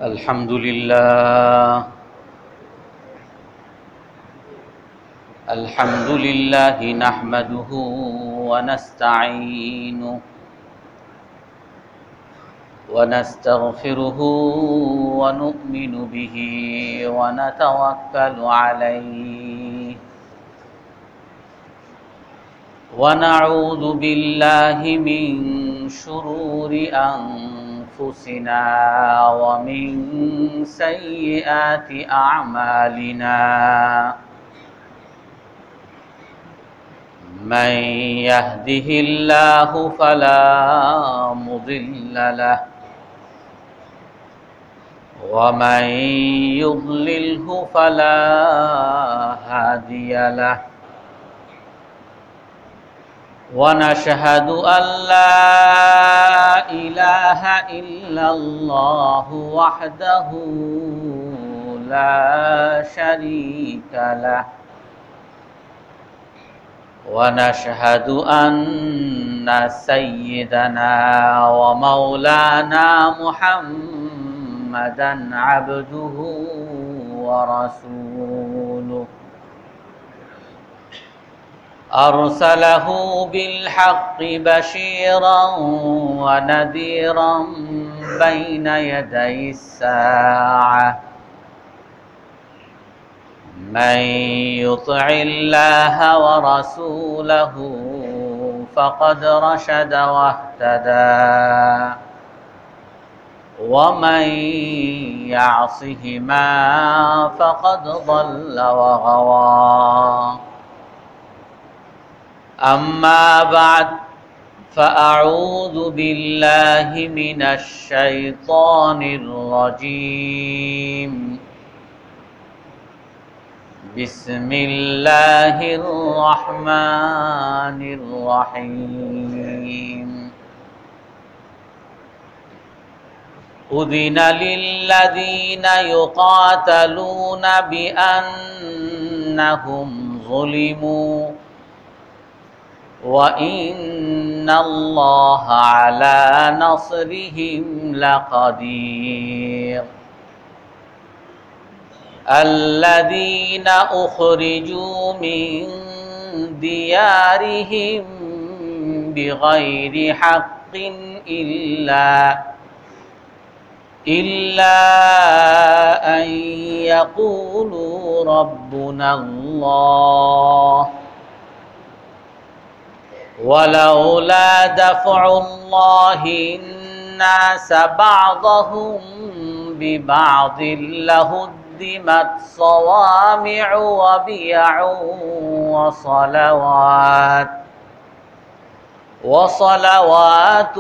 الحمد لله نحمده ونستعينه ونستغفره ونؤمن به ونتوكل عليه ونعوذ بالله من شرور أنفسنا ومن سيئات أعمالنا من يهده الله فلا مضل له ومن يضلله فلا هادي له ونشهد أن لا إله إلا الله وحده لا شريك له ونشهد أن سيدنا ومولانا محمدًا عبده ورسوله أرسله بالحق بشيرا ونذيرا بين يدي الساعة من يطع الله ورسوله فقد رشد واهتدى ومن يعصهما فقد ضل وغوى أما بعد فأعوذ بالله من الشيطان الرجيم بسم الله الرحمن الرحيم أذن للذين يقاتلون بأنهم ظلموا وإن الله على نصرهم لقدير الذين أخرجوا من ديارهم بغير حق إلا أن يقولوا ربنا الله ولولا دفع الله الناس بعضهم ببعض لهدمت صوامع وبيع وصلوات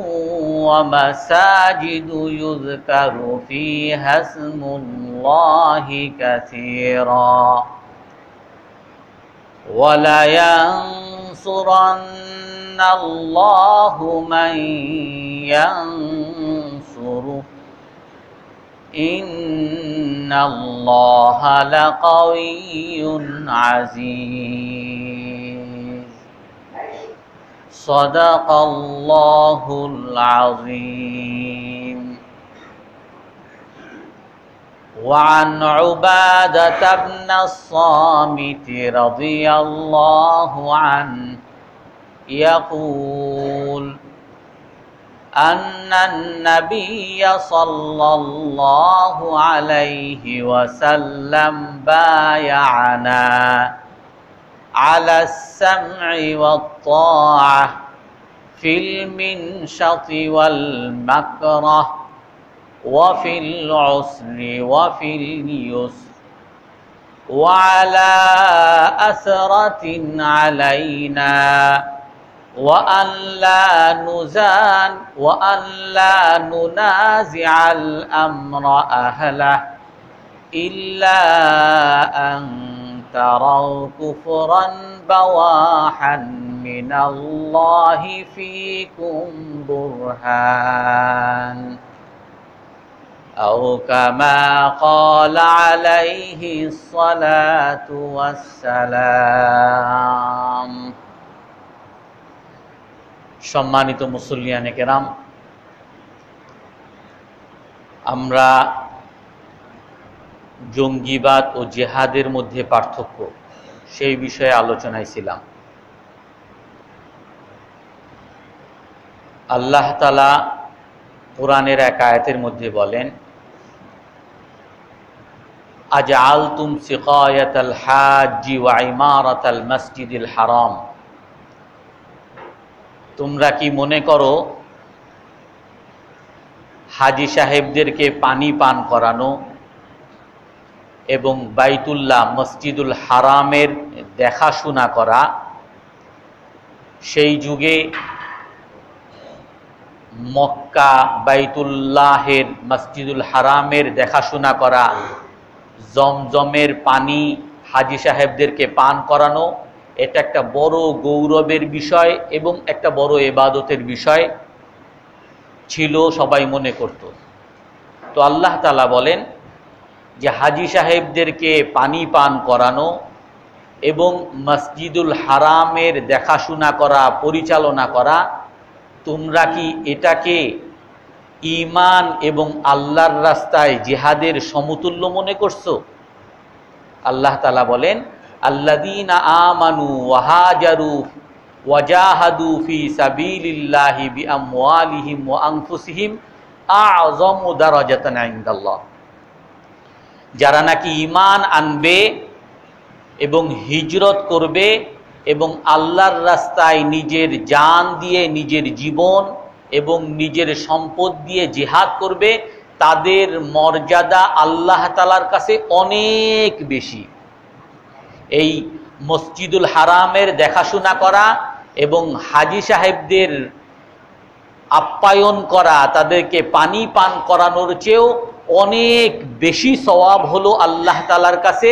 ومساجد يذكر فيها اسم الله كثيرا ولينصرن الله من ينصره إن الله لقوي عزيز صدق الله العظيم وعن عبادة بن الصامت رضي الله عنه يقول أن النبي صلى الله عليه وسلم بايعنا على السمع والطاعة في المنشط والمكره وفي العسر وفي اليسر وعلى أثرة علينا وأن لا ننازع الأمر أهله إلا أن تروا كفرا بواحا من الله فيكم برهان أو كما قال عليه الصلاة والسلام সম্মানিত মুসল্লিয়ানে কেরাম, আমরা জঙ্গিবাদ ও জিহাদের মধ্যে পার্থক্য, সেই বিষয়ে আলোচনায় ছিলাম। আল্লাহ তাআলা কোরআনের এক আয়াতের মধ্যে বলেন, আজআলতুম সিকায়াতাল হাজ্জি ওয়া ইমারাতাল মসজিদিল হারাম, তোমরা কি মনে করো হাজী সাহেবদেরকে পানি পান করানো এবং বাইতুল্লাহ মসজিদুল হারামের দেখাশোনা করা, সেই যুগে মক্কা বাইতুল্লাহের মসজিদুল হারামের দেখাশোনা করা, জমজমের পানি হাজী সাহেবদেরকে পান করানো, এটা একটা বড় গৌরবের বিষয় এবং একটা বড় ইবাদতের বিষয় ছিল, সবাই মনে করত। তো আল্লাহ তাআলা বলেন যে হাজী সাহেবদেরকে পানি পান করানো এবং মসজিদুল হারামের দেখাশোনা করা, পরিচালনা করা, তোমরা কি এটাকে ঈমান এবং আল্লাহর রাস্তায় জিহাদের সমতুল্য মনে করছো? আল্লাহ তাআলা বলেন, আল্লাযীনা আমানু ওয়া হাজারু ওয়া জাহাদু ফি সাবিলিল্লাহি বিআমওয়ালিহিম ওয়া আনফুসিহিম আ'যামু দারাজাতান ইনদাল্লাহ, যারা নাকি ঈমান আনবে এবং হিজরত করবে এবং আল্লাহর রাস্তায় নিজের জান দিয়ে, নিজের জীবন এবং নিজের সম্পদ দিয়ে জিহাদ করবে, তাদের মর্যাদা আল্লাহ তাআলার কাছে অনেক বেশি। এই মসজিদুল হারামের দেখাশোনা করা এবং হাজী সাহেবদের আপ্যায়ন করা, তাদেরকে পানি পান করানোর চেয়েও অনেক বেশি সওয়াব হলো আল্লাহ তাআলার কাছে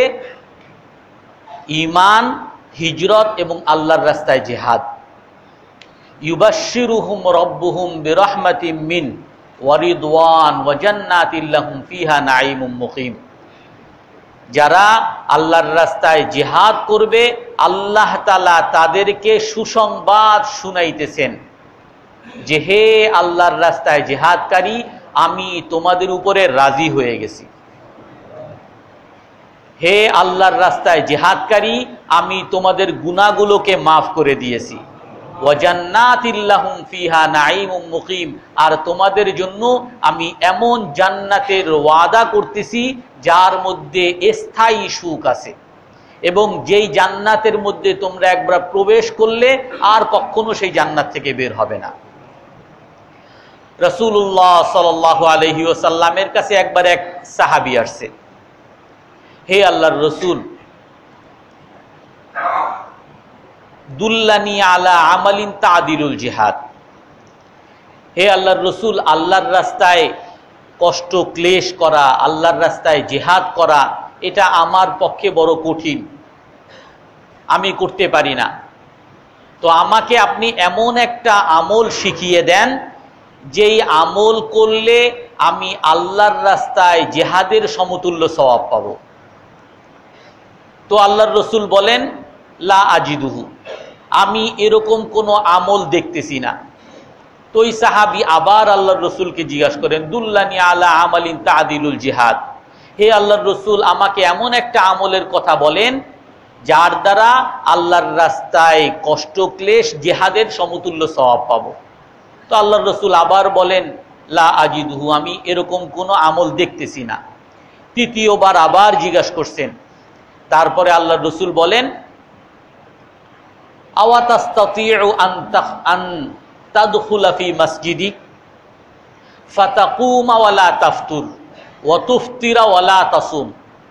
ঈমান, হিজরত এবং আল্লাহর রাস্তায় জিহাদ। ইউবাশশিরুহুম রাব্বুহুম বিরহমাতিম মিন ওয়া রিদওয়ান ওয়া জান্নাতিল লাহুম ফিহা নাঈমুম মুকিম, যারা আল্লাহর রাস্তায় জিহাদ করবে আল্লাহ তাআলা তাদেরকে সুসংবাদ শুনাইতেছেন যে হে আল্লাহর রাস্তায় জিহাদকারী, আমি তোমাদের উপরে রাজি হয়ে গেছি। হে আল্লাহর রাস্তায় জিহাদকারী, আমি তোমাদের গুনাহগুলোকে মাফ করে দিয়েছি। ওয়া জান্নাতিল লাহুম ফিহা নাঈমুম মুকিম, আর তোমাদের জন্য আমি এমন জান্নাতের ওয়াদা করতেছি যার মধ্যে স্থায়ী সুখ আছে, এবং যেই জান্নাতের মধ্যে তোমরা একবার প্রবেশ করলে আর কখনো সেই জান্নাত থেকে বের হবে না। রাসূলুল্লাহ সাল্লাল্লাহু আলাইহি ওয়াসাল্লামের কাছে একবার এক সাহাবী আসছে, হে আল্লাহর রসুল, দুল্লানি আলা আমালিন তাদিলুল জিহাদ, হে আল্লাহর রসুল, আল্লাহর রাস্তায় কষ্ট ক্লেশ করা, আল্লাহর রাস্তায় জিহাদ করা, এটা আমার পক্ষে বড় কঠিন, আমি করতে পারি না। তো আমাকে আপনি এমন একটা আমল শিখিয়ে দেন যেই আমল করলে আমি আল্লাহর রাস্তায় জিহাদের সমতুল্য সওয়াব পাবো। তো আল্লাহর রসুল বলেন, লা আজিদুহু, আমি এরকম কোনো আমল দেখতেছি না। তো এই সাহাবী আবার আল্লাহর রসুলকে জিজ্ঞাসা করেন, দুল্লানি আলা আমালিন তাদিলুল জিহাদ, হে আল্লাহর রসুল, আমাকে এমন একটা আমলের কথা বলেন যার দ্বারা আল্লাহর রাস্তায় কষ্ট ক্লেশ জিহাদের সমতুল্য সওয়াব পাবো। তো আল্লাহর রসুল আবার বলেন, লা আজিদুহু, আমি এরকম কোনো আমল দেখতেছি না। তৃতীয়বার আবার জিজ্ঞাসা করছেন। তারপরে আল্লাহর রসুল বলেন, আওয়া তাস্তাতিউ আন তাদখুলা ফি মসজিদি ফাতাকুমা ওয়া লা তাফতুর ওয়া তুফতিরা ওয়া লা তাসুম,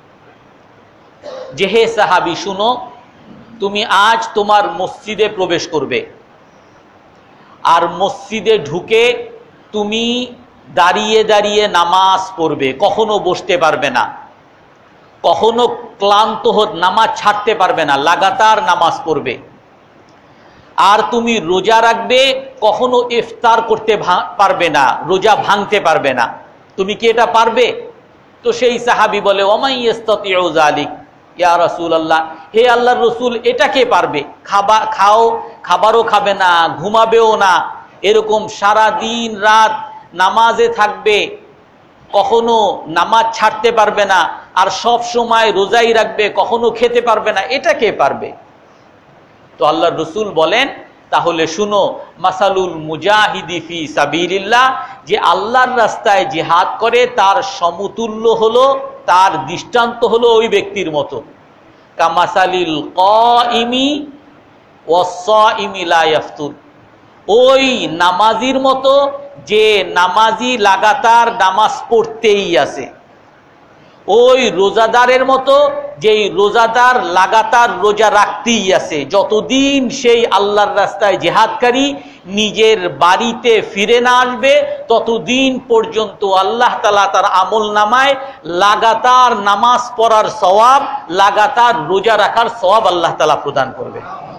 যে হে সাহাবী শুনো, তুমি আজ তোমার মসজিদে প্রবেশ করবে, আর মসজিদে ঢুকে তুমি দাঁড়িয়ে দাঁড়িয়ে নামাজ পড়বে, কখনো বসতে পারবে না, কখনো ক্লান্ত নামাজ ছাড়তে পারবে না, লাগাতার নামাজ পড়বে। আর তুমি রোজা রাখবে, কখনো ইফতার করতে পারবে না, রোজা ভাঙতে পারবে না। তুমি কি এটা পারবে? তো সেই সাহাবী বলে, ওমাই ইস্তাতিউ যালিক ইয়া রাসূলুল্লাহ, হে আল্লাহর রসুল, এটা কে পারবে? খাবারও খাবে না, ঘুমাবেও না, এরকম সারা দিন রাত নামাজে থাকবে, কখনো নামাজ ছাড়তে পারবে না, আর সব সময় রোজাই রাখবে, কখনো খেতে পারবে না, এটা কে পারবে? তো আল্লাহর রাসূল বলেন, তাহলে শুনো, মাসালুল মুজাহিদি ফি সাবিলিল্লাহ, যে আল্লাহর রাস্তায় জিহাদ করে তার সমতুল্য হলো, তার দৃষ্টান্ত হলো ওই ব্যক্তির মতো, কামাসালিল কাইমি ওয়াস-সাইমি লা ইয়াফতুর, ওই নামাজির মতো যে নামাজি লাগাতার নামাজ পড়তেই আছে, ওই রোজাদারের মতো যেই রোজাদার লাগাতার রোজা রাখতেই আছে। যতদিন সেই আল্লাহর রাস্তায় জিহাদকারী নিজের বাড়িতে ফিরে না আসবে, ততদিন পর্যন্ত আল্লাহ তাআলা তার আমল নামায় লাগাতার নামাজ পড়ার সওয়াব, লাগাতার রোজা রাখার সওয়াব আল্লাহ তাআলা প্রদান করবে।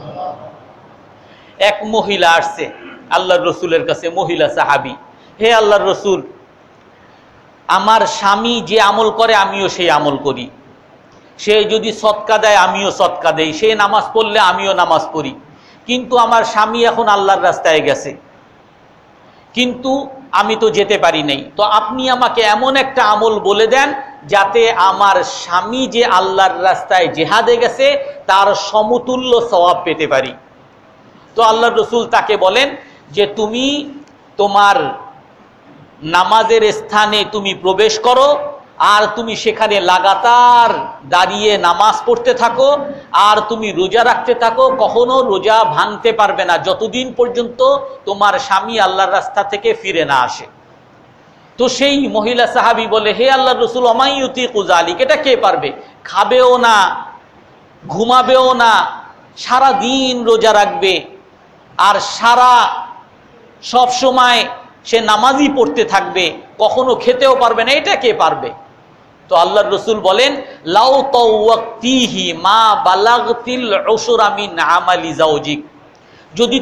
এক মহিলা আসছে আল্লাহর রাসূলের কাছে, মহিলা সাহাবী, হে আল্লাহর রাসূল, আমার স্বামী যে আমল করে আমিও সেই আমল করি, সে যদি সদকা দেয় আমিও সদকা দেই, সে নামাজ পড়লে আমিও নামাজ পড়ি, কিন্তু আমার স্বামী এখন আল্লাহর রাস্তায় গেছে, কিন্তু আমি তো যেতে পারি নাই। তো আপনি আমাকে এমন একটা আমল বলে দেন যাতে আমার স্বামী যে আল্লাহর রাস্তায় জিহাদে গেছে তার সমতুল্য সওয়াব পেতে পারি। তো আল্লাহর রাসূল তাকে বলেন যে তুমি তোমার নামাজের স্থানে তুমি প্রবেশ করো, আর তুমি সেখানে লাগাতার দাঁড়িয়ে নামাজ পড়তে থাকো, আর তুমি রোজা রাখতে থাকো, কখনো রোজা ভাঙতে পারবে না যতদিন পর্যন্ত তোমার স্বামী আল্লাহর রাস্তা থেকে ফিরে না আসে। তো সেই মহিলা সাহাবী বলে, হে আল্লাহর রাসূল, আমাই ইউতিকু যালিক, এটা কে পারবে? খাবেও না, ঘুমাবেও না, সারা দিন রোজা রাখবে, আর সব সময় সে নামাজই পড়তে থাকবে, কখনো খেতেও পারবে না, এটা কে পারবে? তো আল্লাহর রাসূল বলেন, লাউ তাওয়াক্তিহি মা বালাগতিল উশরা মিন আমালি যাওজিক, যদি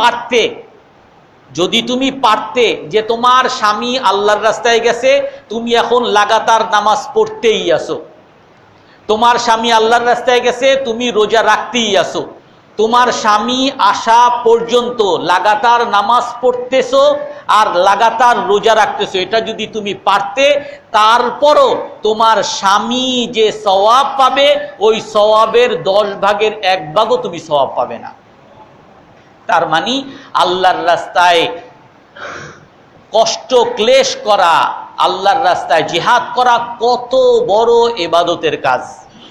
তুমি পারতে যে তোমার স্বামী আল্লাহর রাস্তায় গেছে, তুমি এখন লাগাতার নামাজ পড়তেই আসো, তোমার স্বামী আল্লাহর রাস্তায় গেছে, তুমি রোজা রাখতেই আসো, তোমার স্বামী আসা পর্যন্ত লাগাতার নামাজ পড়তেছো আর লাগাতার রোজা রাখতেছো, এটা যদি তুমি পারতে, তারপরও তোমার স্বামী যে সওয়াব পাবে ওই সওয়াবের 10 ভাগের 1 ভাগও তুমি সওয়াব পাবে না। তার মানে আল্লাহর রাস্তায় কষ্ট ক্লেশ করা, আল্লাহর রাস্তায় জিহাদ করা কত বড় ইবাদতের কাজ।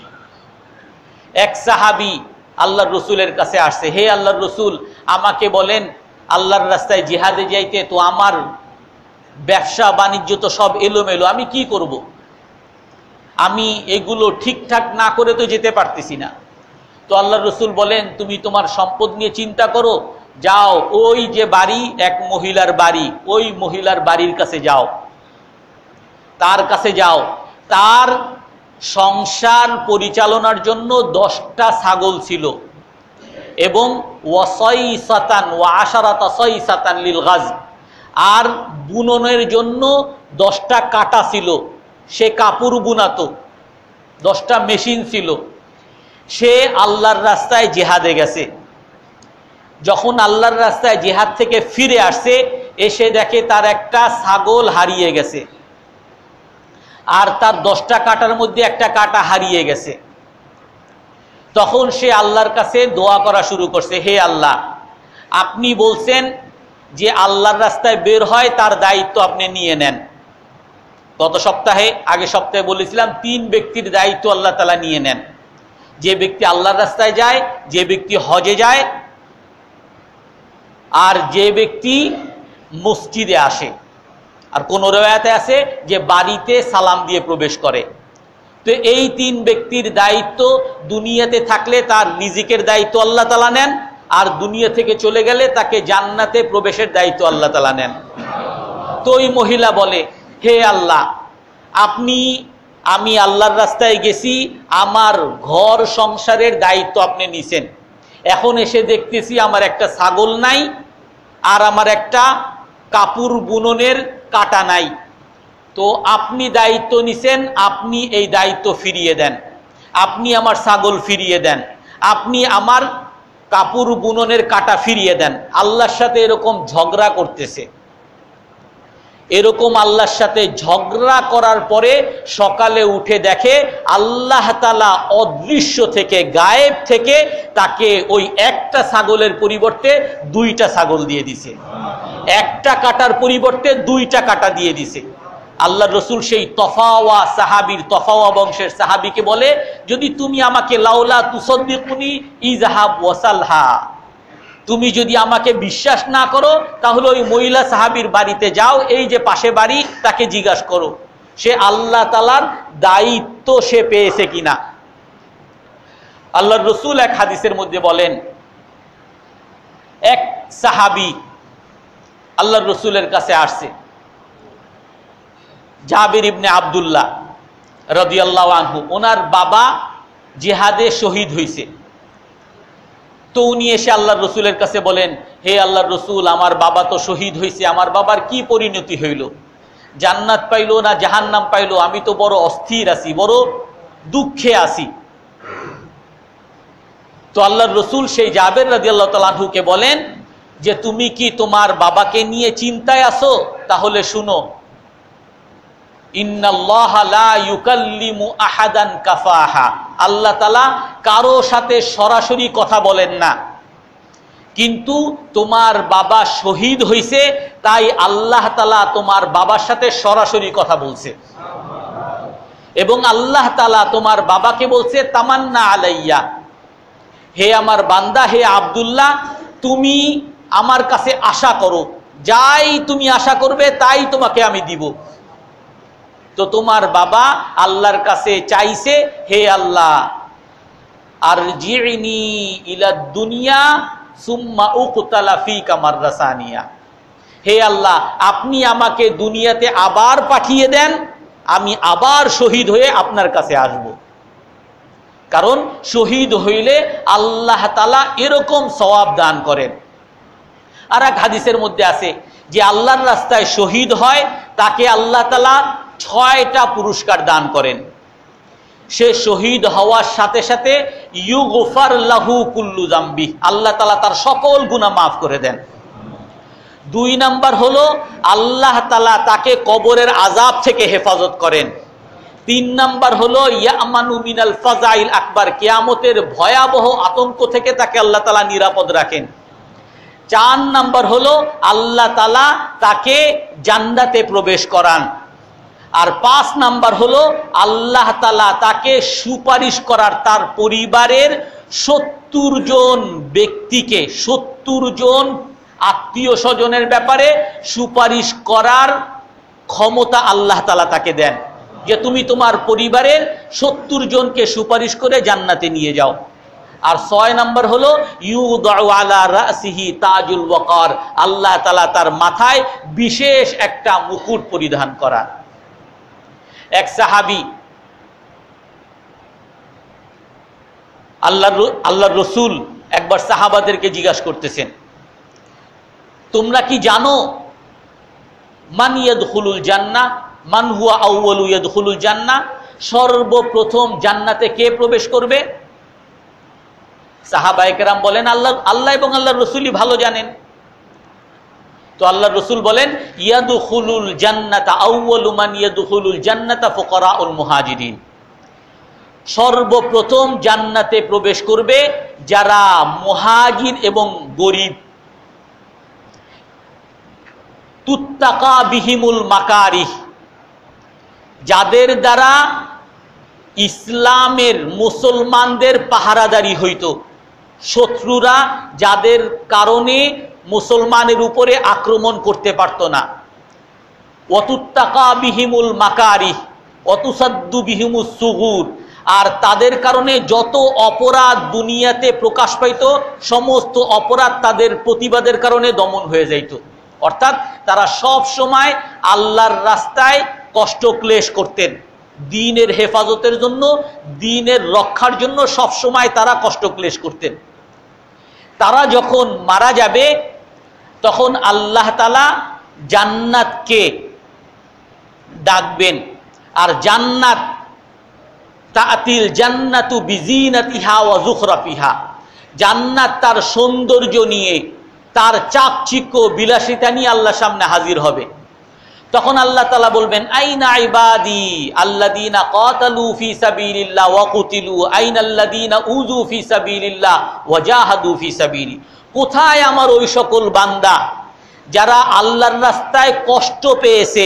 এক সাহাবী আল্লাহর রাসূলের কাছে আসছে, হে আল্লাহর রাসূল, আমাকে বলেন আল্লাহর রাস্তায় জিহাদে যাইতে, তো আমার ব্যবসা বাণিজ্য তো সব এলোমেলো, আমি কি করব? আমি এগুলো ঠিকঠাক না করে তো যেতে পারতেছি না। তো আল্লাহর রাসূল বলেন, তুমি তোমার সম্পদ নিয়ে চিন্তা করো, যাও ওই যে বাড়ি, এক মহিলার বাড়ি, ওই মহিলার বাড়ির কাছে যাও, তার কাছে যাও, তার সংসার পরিচালনার জন্য 10টা ছাগল ছিল এবং ওয়াসাইসাতান ওয়া আশারাতা সাইসাতান লিল গাজ, আর বুননের জন্য 10টা কাঁটা ছিল, সে কাপড় বুনাতো, 10টা মেশিন ছিল। সে আল্লাহর রাস্তায় জিহাদে গেছে, যখন আল্লাহর রাস্তায় জিহাদ থেকে ফিরে আসছে, এসে দেখে তার একটা ছাগল হারিয়ে গেছে, আর তার 10টা কাঁটার মধ্যে একটা কাঁটা হারিয়ে গেছে। তখন সে আল্লাহর কাছে দোয়া করা শুরু করছে, হে আল্লাহ, আপনি বলছেন যে আল্লাহর রাস্তায় বের হয় তার দায়িত্ব আপনি নিয়ে নেন। আগের সপ্তাহে বলেছিলাম 3 ব্যক্তির দায়িত্ব আল্লাহ তাআলা নিয়ে নেন, যে ব্যক্তি আল্লাহর রাস্তায় যায়, যে ব্যক্তি হজে যায়, আর যে ব্যক্তি মসজিদে আসে, আর কোন রওয়ায়াতে আছে যে বাড়িতে সালাম দিয়ে প্রবেশ করে। তো এই 3 ব্যক্তির দায়িত্ব দুনিয়াতে থাকলে তার রিজিকের দায়িত্ব আল্লাহ তাআলা নেন, আর দুনিয়া থেকে চলে গেলে তাকে জান্নাতে প্রবেশের দায়িত্ব আল্লাহ তাআলা নেন। তো ওই মহিলা বলে, হে আল্লাহ, আমি আল্লাহর রাস্তায় গেছি, আমার ঘর সংসারের দায়িত্ব আপনি নিছেন, এখন এসে দেখতেছি আমার একটা ছাগল নাই, আর আমার একটা কাপড় বুননের কাঁটা নাই, তো আপনি দায়িত্ব নিছেন, আপনি এই দায়িত্ব ফিরিয়ে দেন, আপনি আমার ছাগল ফিরিয়ে দেন, আপনি আমার কাপড় বুননের কাঁটা ফিরিয়ে দেন। আল্লাহর সাথে এরকম ঝগড়া করতেছে। এরকম আল্লাহর সাথে ঝগড়া করার পরে সকালে উঠে দেখে আল্লাহ তাআলা অদৃশ্য থেকে, গায়েব থেকে তাকে ওই একটা ছাগলের পরিবর্তে 2টা ছাগল দিয়ে দিছে, একটা কাটার পরিবর্তে 2টা কাটা দিয়ে দিছে। আল্লাহর রসুল সেই তফাওয়া সাহাবীর, তফাওয়া বংশের সাহাবীকে বলে, যদি তুমি আমাকে লাউলা তুসদ্দিকুনি ইযহাব ওয়াসালহা, তুমি যদি আমাকে বিশ্বাস না করো তাহলে ওই মহিলা সাহাবীর বাড়িতে যাও, এই যে পাশে বাড়ি, তাকে জিজ্ঞাসা করো সে আল্লাহ তাআলার দায়িত্ব সে পেয়েছে কিনা। আল্লাহর রসুল এক হাদিসের মধ্যে বলেন, এক সাহাবী আল্লাহর রসুলের কাছে আসছে, জাবির ইবনে আব্দুল্লাহ রাদিয়াল্লাহু আনহু, ওনার বাবা জিহাদে শহীদ হয়েছে। তো উনি এসে আল্লাহর রসুলের কাছে বলেন, হে আল্লাহর রসুল, আমার বাবা তো শহীদ হয়েছে, আমার বাবার কি পরিণতি হইল, জান্নাত পাইলো না জাহান্নাম পাইলো, আমি তো বড় অস্থির আছি, বড় দুঃখে আছি। তো আল্লাহর রসুল সেই জাবের রাদিয়াল্লাহু তাআলা আনহুকে বলেন যে তুমি কি তোমার বাবাকে নিয়ে চিন্তায় আছো? তাহলে শুনো, ইন্নাল্লাহা লা ইউকাল্লিমু আহাদান কাফাহা, আল্লাহ তাআলা কারো সাথে সরাসরি কথা বলেন না, কিন্তু তোমার বাবা শহীদ হইছে তাই আল্লাহ তাআলা তোমার বাবার সাথে সরাসরি কথা বলছে। এবং আল্লাহ তাআলা তোমার বাবাকে বলছে, তামান্না আলাইয়া, হে আমার বান্দা, হে আব্দুল্লাহ, তুমি আমার কাছে আশা করো, যাই তুমি আশা করবে তাই তোমাকে আমি দিব। তো তোমার বাবা আল্লাহর কাছে চাইছে, হে আল্লাহ, আরজিইনি ইলা দুনিয়া সুম্মা উকতালা ফিকা মাররাসানিয়া, হে আল্লাহ, আপনি আমাকে দুনিয়াতে আবার পাঠিয়ে দেন, আমি আবার শহীদ হয়ে আপনার কাছে আসব। কারণ শহীদ হইলে আল্লাহ তাআলা এরকম সওয়াব দান করেন। আর এক হাদিসের মধ্যে আছে যে আল্লাহর রাস্তায় শহীদ হয় তাকে আল্লাহ তাআলা 6টা পুরস্কার দান করেন। সে শহীদ হওয়ার সাথে সাথে ইউগফার লাহু কুল্লু যামবি, আল্লাহ তাআলা তার সকল গুনাহ মাফ করে দেন। 2 নাম্বার হলো আল্লাহ তাআলা তাকে কবরের আযাব থেকে হেফাজত করেন। 3 নাম্বার হলো ইয়ামানু মিনাল ফাজাইল আকবার, কিয়ামতের ভয়াবহ আতঙ্ক থেকে তাকে আল্লাহ তাআলা নিরাপদ রাখেন। 4 নাম্বার হলো আল্লাহ তাআলা তাকে জান্নাতে প্রবেশ করান। আর 5 নাম্বার হলো আল্লাহ তাআলা তাকে সুপারিশ করার, তার পরিবারের 70 জন ব্যক্তিকে, 70 জন আত্মীয় স্বজনের ব্যাপারে সুপারিশ করার ক্ষমতা আল্লাহ তাআলা তাকে দেন, যে তুমি তোমার পরিবারের 70 জনকে সুপারিশ করে জান্নাতে নিয়ে যাও। আর 6 নাম্বার হলো ইউদাউ আলা রাসিহি তাজুল ওয়াকার, আল্লাহ তাআলা তার মাথায় বিশেষ একটা মুকুট পরিধান করা। এক সাহাবী আল্লাহর রসুল একবার সাহাবাদেরকে জিজ্ঞাসা করতেছেন, তোমরা কি জানো মান ইয়াদখুলুল জান্নাহ, মান হুয়া আউয়ালু ইয়াদখুলুল জান্নাহ, সর্বপ্রথম জান্নাতে কে প্রবেশ করবে? সাহাবায়ে কেরাম বলেন, আল্লাহ এবং আল্লাহর রসুলই ভালো জানেন। তো আল্লাহর রসুল বলেন, ইয়াদখুলুল জান্নাতা আউয়ালু মান ইয়াদখুলুল জান্নাতা ফুকারাউল মুহাজিরিন, সর্বপ্রথম জান্নাতে প্রবেশ করবে যারা মুহাজির এবং গরিব। তুত্তাকা বিহিমুল মাকারিহ, যাদের দ্বারা ইসলামের, মুসলমানদের পাহারাদারি হইত, শত্রুরা যাদের কারণে মুসলমানের উপরে আক্রমণ করতে পারত না। ওয়াতুত্তাকা বিহিমুল মাকারিহ ওয়াতুসাদ্দু বিহিমুস সুগুর, আর তাদের কারণে যত অপরাধ দুনিয়াতে প্রকাশ পাইত, সমস্ত অপরাধ তাদের প্রতিবাদের কারণে দমন হয়ে যাইত। অর্থাৎ তারা সব সময় আল্লাহর রাস্তায় কষ্ট ক্লেশ করতেন, দ্বীনের হেফাজতের জন্য, দ্বীনের রক্ষার জন্য সব সময় তারা কষ্ট ক্লেশ করতেন। তারা যখন মারা যাবে তখন আল্লাহ তাআলা জান্নাতকে ডাকবেন, আর জান্নাত তাতিল জান্নাতু বিজিনাতিহা ওয়া যুখরাফিহা, জান্নাত তার সৌন্দর্য নিয়ে, তার চাকচিক্য বিলাসিতা নিয়ে আল্লাহর সামনে হাজির হবে। তখন আল্লাহ তাআলা বলবেন আইনা ইবাদি আল্লাযীনা ক্বাতালু ফী সাবিলিল্লাহ ওয়া কুতিলু আইনাল্লাযীনা উযু ফী সাবিলিল্লাহ ওয়া জাহাদু ফী সাবিলি। কোথায় আমার ওই সকল বান্দা যারা আল্লাহর রাস্তায় কষ্ট পেয়েছে,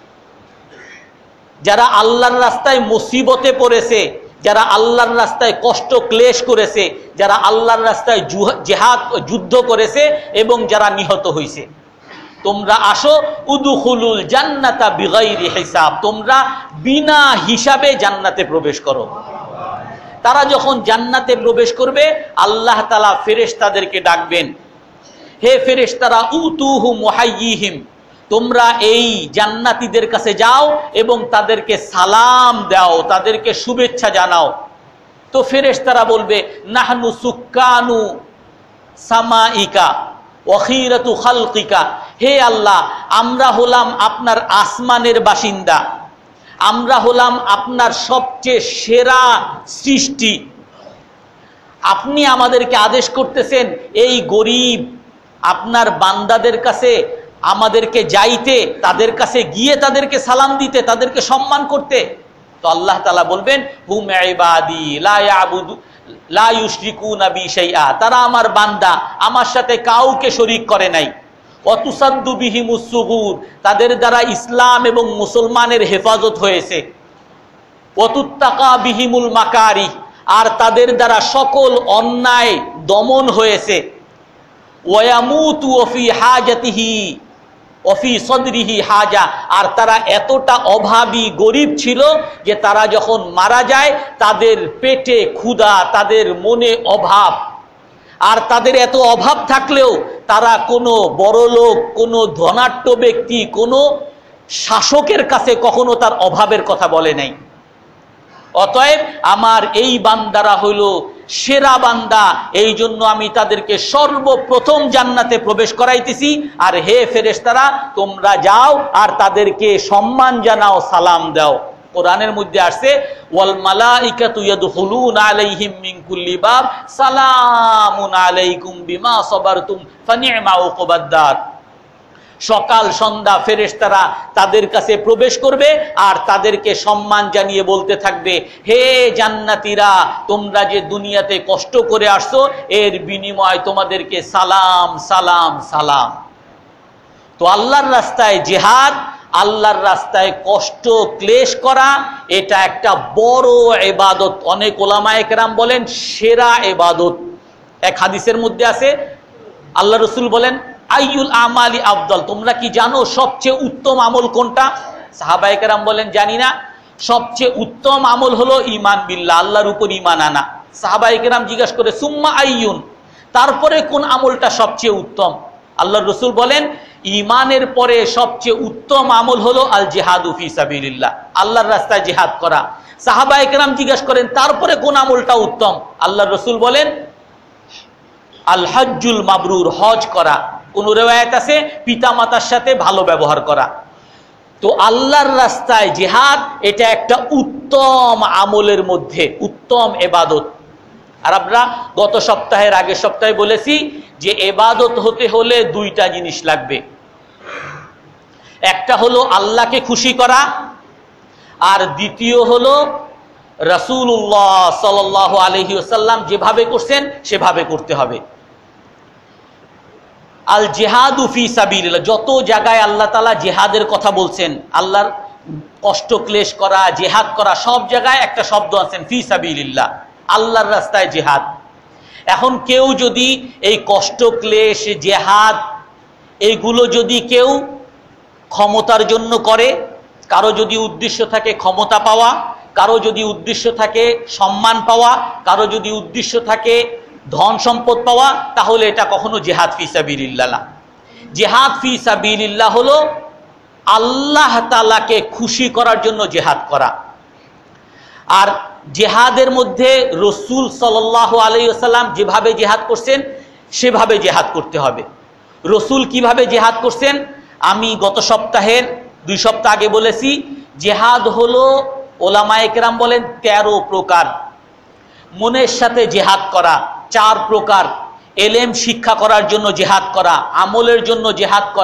যারা আল্লাহর রাস্তায় মুসিবতে পড়েছে, যারা আল্লাহর রাস্তায় কষ্ট ক্লেশ করেছে, যারা আল্লাহর রাস্তায় জিহাদ যুদ্ধ করেছে এবং যারা নিহত হয়েছে, তোমরা আসো উদুখুলুল জান্নাতা বিগাইরি হিসাব, তোমরা বিনা হিসাবে জান্নাতে প্রবেশ করো। তারা যখন জান্নাতে প্রবেশ করবে আল্লাহ তাআলা ফেরেশতাদেরকে ডাকবেন, হে ফেরেশতারা উতুহু মুহাইয়িহিম, তোমরা এই জান্নাতীদের কাছে যাও এবং তাদেরকে সালাম দাও, তাদেরকে শুভেচ্ছা জানাও। তো ফেরেশতারা বলবে নাহনু সুক্কানু সামাইকা ওয়াখিরাতু খালকিকা, হে আল্লাহ আমরা হলাম আপনার আসমানের বাসিন্দা, আমরা হলাম আপনার সবচেয়ে সেরা সৃষ্টি। আপনি আমাদেরকে আদেশ করতেছেন এই গরিব আপনার বান্দাদের কাছে আমাদেরকে যাইতে, তাদের কাছে গিয়ে তাদেরকে সালাম দিতে, তাদেরকে সম্মান করতে। তো আল্লাহ তাআলা বলবেন হুম ইবাদি লা ইউশরিকুনা বি শাইআ, তারা আমার বান্দা, আমার সাথে কাউকে শরীক করে নাই। ওয়াতুসাদ্দু বিহিমুস সুগুর, তাদের দ্বারা ইসলাম এবং মুসলমানের হেফাজত হয়েছে। ওয়াতুত্তাকা বিহিমুল মাকারি, আর তাদের দ্বারা সকল অন্যায় দমন হয়েছে। ওয়ায়ামুতু ফি হাজাতিহি ওফি সদরিহি হাজা, আর তারা এতটা অভাবী গরিব ছিল যে তারা যখন মারা যায় তাদের পেটে ক্ষুধা, তাদের মনে অভাব। আর তাদের এত অভাব থাকলেও তারা কোনো বড়লোক, কোনো ধনাঢ্য ব্যক্তি, কোনো শাসকের কাছে কখনো তার অভাবের কথা বলে নাই। অতএব আমার এই বান্দারা হইল সেরা বান্দা, এই জন্য আমি তাদেরকে সর্বপ্রথম জান্নাতে প্রবেশ করাইতেছি। আর হে ফেরেশতারা তোমরা যাও আর তাদেরকে সম্মান জানাও, সালাম দাও। কোরআনের মধ্যে আসছে ওয়াল মালাইকাতু ইয়াদখুলুনা আলাইহিম মিন কুল্লি বাব সালামুন আলাইকুম বিমা সাবারতুম ফানি'মা উকবাদ-দার। সকাল সন্ধ্যা ফেরেশতারা তাদের কাছে প্রবেশ করবে আর তাদেরকে সম্মান জানিয়ে বলতে থাকবে, হে জান্নাতীরা তোমরা যে দুনিয়াতে কষ্ট করে আসছো এর বিনিময় তোমাদেরকে সালাম সালাম সালাম। তো আল্লাহর রাস্তায় জিহাদ, আল্লাহর রাস্তায় কষ্ট ক্লেশ করা, এটা একটা বড় ইবাদত। অনেক উলামায়ে কেরাম বলেন সেরা ইবাদত। এক হাদিসের মধ্যে আছে আল্লাহ রাসূল বলেন আইয়ুল আমালি আফদল, তোমরা কি জানো সবচেয়ে উত্তম আমল কোনটা? সাহাবায়ে কেরাম বলেন জানি না। সবচেয়ে উত্তম আমল হলো ঈমান বিল্লাহ, আল্লাহর উপর ঈমান আনা। সাহাবায়ে কেরাম জিজ্ঞাসা করে সুম্মা আইয়ুন, তারপরে কোন আমলটা সবচেয়ে উত্তম? আল্লাহর রাসূল বলেন ঈমানের পরে সবচেয়ে উত্তম আমল হলো আল জিহাদু ফি সাবিলিল্লাহ, আল্লাহর রাস্তায় জিহাদ করা। সাহাবায়ে কেরাম জিজ্ঞাসা করেন তারপরে কোন আমলটা উত্তম? আল্লাহর রাসূল বলেন আল হজ্জুল মাবরুর, হজ করা। কোন রিওয়ায়াত আছে পিতামাতার সাথে ভালো ব্যবহার করা। তো আল্লাহর রাস্তায় জিহাদ এটা একটা উত্তম আমলের মধ্যে উত্তম ইবাদত। আর আমরা গত সপ্তাহের আগের সপ্তাহে বলেছি যে ইবাদত হতে হলে দুইটা জিনিস লাগবে। একটা হলো আল্লাহকে খুশি করা, আর দ্বিতীয় হলো রাসূলুল্লাহ সাল্লাল্লাহু আলাইহি ওয়াসাল্লাম যেভাবে করছেন সেভাবে করতে হবে। আল জিহাদু ফি সাবিলিল্লাহ, যত জায়গায় আল্লাহ তাআলা জিহাদের কথা বলছেন, আল্লাহর কষ্ট ক্লেশ করা, জিহাদ করা, সব জায়গায় একটা শব্দ আছেন ফি সাবিলিল্লাহ, আল্লাহর রাস্তায় জিহাদ। এখন কেউ যদি এই কষ্ট ক্লেশ জিহাদ এইগুলো যদি কেউ ক্ষমতার জন্য করে, কারো যদি উদ্দেশ্য থাকে ক্ষমতা পাওয়া, কারো যদি উদ্দেশ্য থাকে সম্মান পাওয়া, কারো যদি উদ্দেশ্য থাকে ধন সম্পদ পাওয়া, তাহলে এটা কখনো জিহাদ ফি সাবিলিল্লাহ না। জিহাদ ফি সাবিলিল্লাহ হলো আল্লাহ তাআলাকে খুশি করার জন্য জিহাদ করা। আর জিহাদের মধ্যে রাসূল সাল্লাল্লাহু আলাইহি ওয়াসাল্লাম যেভাবে জিহাদ করছেন সেভাবে জিহাদ করতে হবে। রাসূল কিভাবে জিহাদ করছেন আমি গত সপ্তাহের 2 সপ্তাহ আগে বলেছি। জিহাদ হলো ওলামায়ে কেরাম বলেন 13 প্রকার। মনের সাথে জিহাদ করা 4 প্রকার। এলেম শিক্ষা করার জন্য জিহাদ করা, আমলের জন্য জিহাদ করা,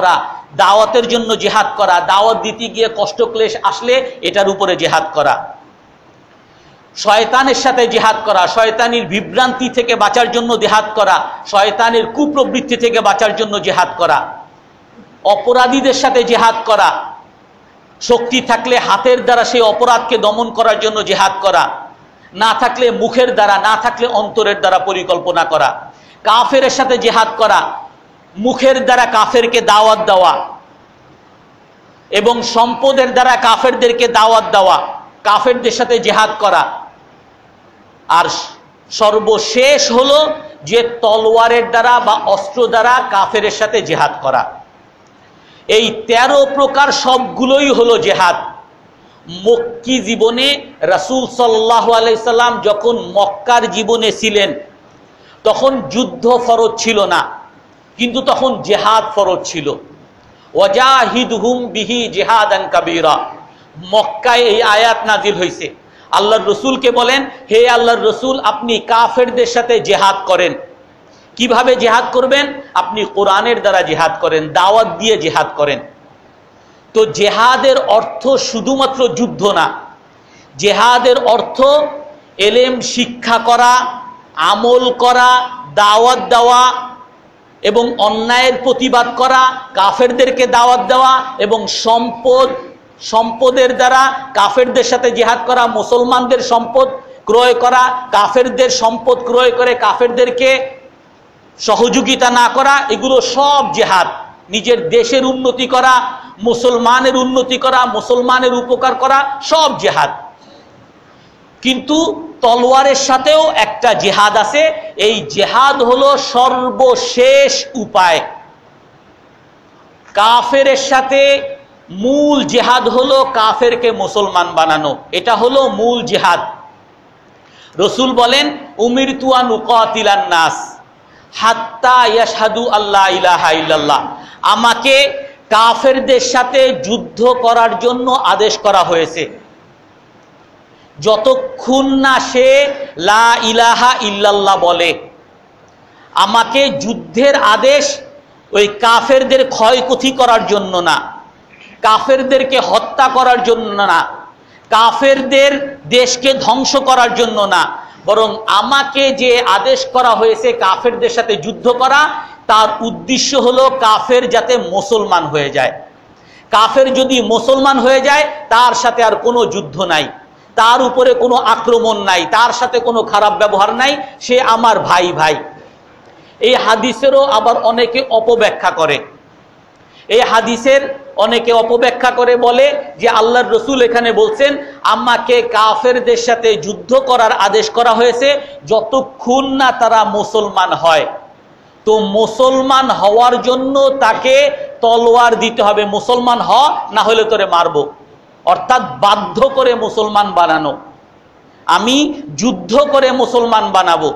দাওয়াতের জন্য জিহাদ করা, দাওয়াত দিতে গিয়ে কষ্ট ক্লেশ আসলে এটার উপরে জিহাদ করা, শয়তানের সাথে জিহাদ করা, শয়তানির বিভ্রান্তি থেকে বাঁচার জন্য জিহাদ করা, শয়তানের কুপ্রবৃত্তি থেকে বাঁচার জন্য জিহাদ করা, অপরাধীদের সাথে জিহাদ করা, শক্তি থাকলে হাতের দ্বারা সেই অপরাধকে দমন করার জন্য জিহাদ করা, না থাকলে মুখের দ্বারা, না থাকলে অন্তরের দ্বারা পরিকল্পনা করা, কাফেরের সাথে জিহাদ করা, মুখের দ্বারা কাফেরকে দাওয়াত দেওয়া এবং সম্পদের দ্বারা কাফেরদেরকে দাওয়াত দেওয়া, কাফেরদের সাথে জিহাদ করা। আর সর্বশেষ হলো যে তলোয়ারের দ্বারা বা অস্ত্র দ্বারা কাফেরের সাথে জিহাদ করা। এই 13 প্রকার সবগুলোই হলো জিহাদ। মক্কি জীবনে রাসূল সাল্লাল্লাহু আলাইহি সাল্লাম যখন মক্কার জীবনে ছিলেন তখন যুদ্ধ ফরজ ছিল না, কিন্তু তখন জিহাদ ফরজ ছিল। ওয়াজাহিদহুম বিহি জিহাদান কাবীরা, মক্কায় এই আয়াত নাজিল হয়েছে। আল্লাহর রসুলকে বলেন, হে আল্লাহর রসুল, আপনি কাফেরদের সাথে জিহাদ করেন। কিভাবে জিহাদ করবেন? আপনি কোরআনের দ্বারা জিহাদ করেন, দাওয়াত দিয়ে জিহাদ করেন। তো জিহাদের অর্থ শুধুমাত্র যুদ্ধ না, জিহাদের অর্থ এলেম শিক্ষা করা, আমল করা, দাওয়াত দেওয়া এবং অন্যায়ের প্রতিবাদ করা, কাফেরদেরকে দাওয়াত দেওয়া এবং সম্পদের দ্বারা কাফেরদের সাথে জিহাদ করা, মুসলমানদের সম্পদ ক্রয় করা, কাফেরদের সম্পদ ক্রয় করে কাফেরদেরকে সহযোগিতা না করা, এগুলো সব জিহাদ। নিজের দেশের উন্নতি করা, মুসলমানের উন্নতি করা, মুসলমানের উপকার করা, সব জিহাদ। কিন্তু তলোয়ারের সাথেও একটা জিহাদ আছে। এই জিহাদ হলো সর্বশেষ উপায়। কাফেরের সাথে মূল জিহাদ হলো কাফেরকে মুসলমান বানানো, এটা হলো মূল জিহাদ। রসুল বলেন, উমিরতু আন উকাতিলান নাস হাত্তা ইয়াশহাদু আল্লা ইলাহা ইল্লাল্লাহ, আমাকে কাফেরদের সাথে যুদ্ধ করার জন্য আদেশ করা হয়েছে যতক্ষণ না সে লা ইলাহা ইল্লাল্লাহ বলে। আমাকে যুদ্ধের আদেশ ওই কাফেরদের ক্ষয়ক্ষতি করার জন্য না, কাফেরদেরকে হত্যা করার জন্য না, কাফেরদের দেশকে ধ্বংস করার জন্য না, বরং আমাকে যে আদেশ করা হয়েছে কাফেরদের সাথে যুদ্ধ করা, তার উদ্দেশ্য হলো কাফের যাতে মুসলমান হয়ে যায়। কাফের যদি মুসলমান হয়ে যায়, তার সাথে আর কোনো যুদ্ধ নাই, তার উপরে কোনো আক্রমণ নাই, তার সাথে কোনো খারাপ ব্যবহার নাই, সে আমার ভাই ভাই। এই হাদিসেরও আবার অনেকে অপব্যাখ্যা করে। এই হাদিসের অনেকে অপব্যাখ্যা করে বলে যে আল্লাহর রসুল এখানে বলছেন আমাকে কাফেরদের সাথে যুদ্ধ করার আদেশ করা হয়েছে যতক্ষণ না তারা মুসলমান হয়। তো মুসলমান হওয়ার জন্য তাকে তলোয়ার দিতে হবে, মুসলমান হ, না হলে তোরে মারব। অর্থাৎ বাধ্য করে মুসলমান বানানো, আমি যুদ্ধ করে মুসলমান বানাবো।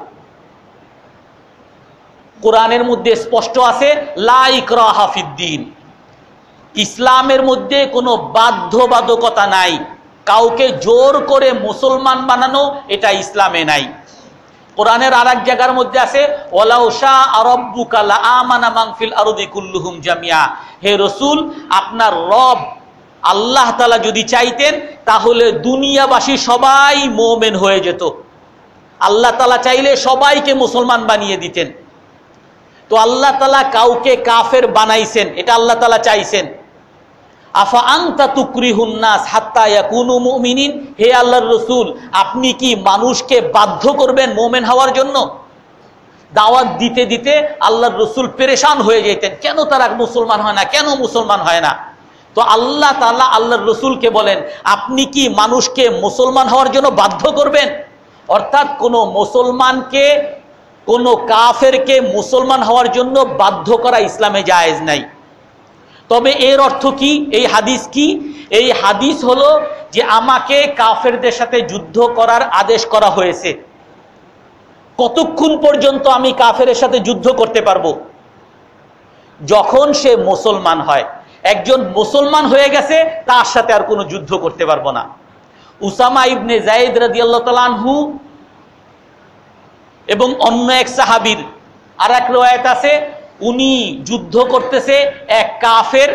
কোরআনের মধ্যে স্পষ্ট আছে, লা ইকরাহা ফিদ্দীন, ইসলামের মধ্যে কোনো বাধ্যবাধকতা নাই, কাউকে জোর করে মুসলমান বানানো এটা ইসলামে নাই। কোরআনের আরেক জায়গার মধ্যে আছে, ওয়ালাউ শাআ রাব্বুকা লাআমানা মান ফিল আরদি কুল্লুহুম জামিয়া, হে রাসূল, আপনার রব আল্লাহ তাআলা যদি চাইতেন তাহলে দুনিয়াবাসী সবাই মুমিন হয়ে যেত। আল্লাহ তাআলা চাইলে সবাইকে মুসলমান বানিয়ে দিতেন। তো আল্লাহ তাআলা কাউকে কাফের বানাইছেন, এটা আল্লাহ তাআলা চাইছেন। আফা আনতা তুকরিহুন নাস হাত্তা ইয়াকুনু মুমিনিন, হে আল্লাহর রাসূল, আপনি কি মানুষকে বাধ্য করবেন মুমিন হওয়ার জন্য? দাওয়াত দিতে দিতে আল্লাহর রাসূল পেরেশান হয়ে যেতেন, কেন তারা মুসলমান হয় না, কেন মুসলমান হয় না। তো আল্লাহ তাআলা আল্লাহর রাসূলকে বলেন, আপনি কি মানুষকে মুসলমান হওয়ার জন্য বাধ্য করবেন? অর্থাৎ কোনো মুসলমানকে, কোনো কাফেরকে মুসলমান হওয়ার জন্য বাধ্য করা ইসলামে জায়েজ নাই। তবে এর অর্থ কি? এই হাদিস কি? এই হাদিস হলো যে আমাকে কাফেরদের সাথে যুদ্ধ করার আদেশ করা হয়েছে। কতক্ষণ পর্যন্ত আমি কাফেরের সাথে যুদ্ধ করতে পারবো? যখন সে মুসলমান হয়। একজন মুসলমান হয়ে গেছে, তার সাথে আর কোনো যুদ্ধ করতে পারবো না। উসামা ইবনে যায়েদ রাদিয়াল্লাহু তাআলা আনহু এবং অন্য এক সাহাবীর আর এক রওয়ায়াত আছে, উনি যুদ্ধ করতেছে, এক কাফের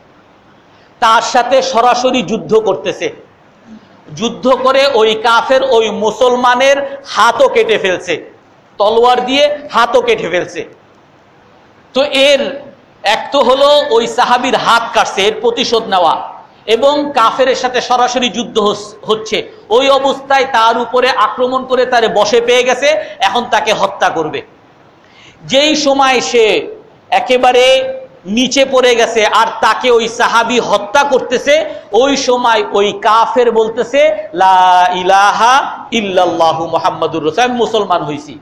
তার সাথে সরাসরি যুদ্ধ করতেছে। যুদ্ধ করে ওই কাফের ওই মুসলমানের হাতও কেটে ফেলছে, তলোয়ার দিয়ে হাতও কেটে ফেলছে। তো এর এক তো হলো ওই সাহাবীর হাত কাটছে, এর প্রতিশোধ নেওয়া, এবং কাফের সাথে সরাসরি যুদ্ধ হচ্ছে। ওই অবস্থায় তার উপরে আক্রমণ করে তারে বশে পেয়ে গেছে, এখন তাকে হত্যা করবে। যেই সময় সে একেবারে নিচে পড়ে গেছে আর তাকে ওই সাহাবী হত্যা করতেছে, ওই সময় ওই কাফের বলতেছে লা ইলাহা ইল্লাল্লাহু মুহাম্মাদুর রাসূল, আমি মুসলমান হইছি।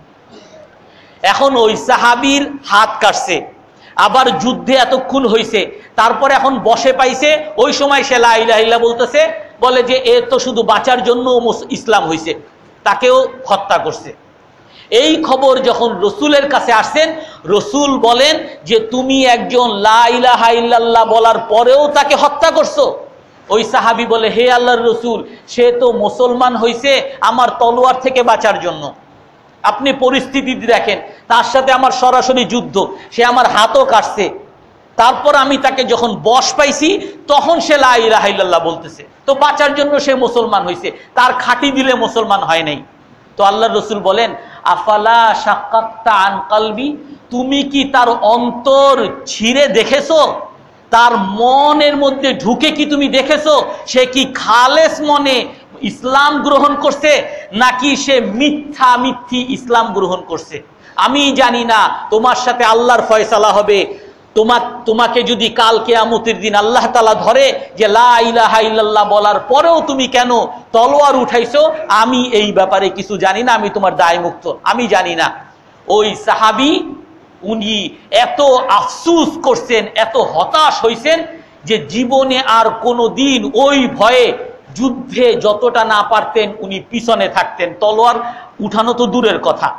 এখন ওই সাহাবীর হাত কাটছে, আবার যুদ্ধে এতক্ষণ হইছে, তারপরে এখন বসে পাইছে, ওই সময় সে লা ইলাহা ইল্লাল্লাহ বলতেছে, বলে যে এ তো শুধু বাঁচার জন্য ইসলাম হইছে, তাকেও হত্যা করছে। এই খবর যখন রসুলের কাছে আসছেন, রসুল বলেন যে তুমি একজন লা ইলাহা ইল্লাল্লাহ বলার পরেও তাকে হত্যা করছো। ওই সাহাবী বলে, হে আল্লাহর রসুল, সে তো মুসলমান হইছে আমার তলোয়ার থেকে বাঁচার জন্য। আপনি পরিস্থিতি দেখেন, তার সাথে আমার সরাসরি যুদ্ধ, সে আমার হাতও কাটছে, তারপর আমি তাকে যখন বশ পাইছি তখন সে লা ইলাহা ইল্লাল্লাহ বলতেছে, তো বাঁচার জন্য সে মুসলমান হইছে, তার খাঁটি দিলে মুসলমান হয় নাই। তো আল্লাহর রসুল বলেন, আফালা শাক্কাকতা আন কলবি, তুমি কি তার অন্তর ছিঁড়ে দেখেছো? তার মনের মধ্যে ঢুকে কি তুমি দেখেছো সে কি খালেস মনে ইসলাম গ্রহণ করছে নাকি সে মিথ্যি ইসলাম গ্রহণ করছে? আমি জানি না, তোমার সাথে আল্লাহর ফয়সালা হবে। তোমাকে যদি কাল কিয়ামতের দিন আল্লাহ তাআলা ধরে যে লা ইলাহা ইল্লাল্লাহ বলার পরেও তুমি কেন তলোয়ার উঠাইছো, আমি এই ব্যাপারে কিছু জানি না, আমি তোমার দায় মুক্ত, আমি জানি না। ওই সাহাবী উনি এত আফসুস করছেন, এত হতাশ হইছেন যে জীবনে আর কোনো দিন ওই ভয়ে যুদ্ধে যতটা না পারতেন উনি পিছনে থাকতেন, তলোয়ার উঠানো তো দূরের কথা।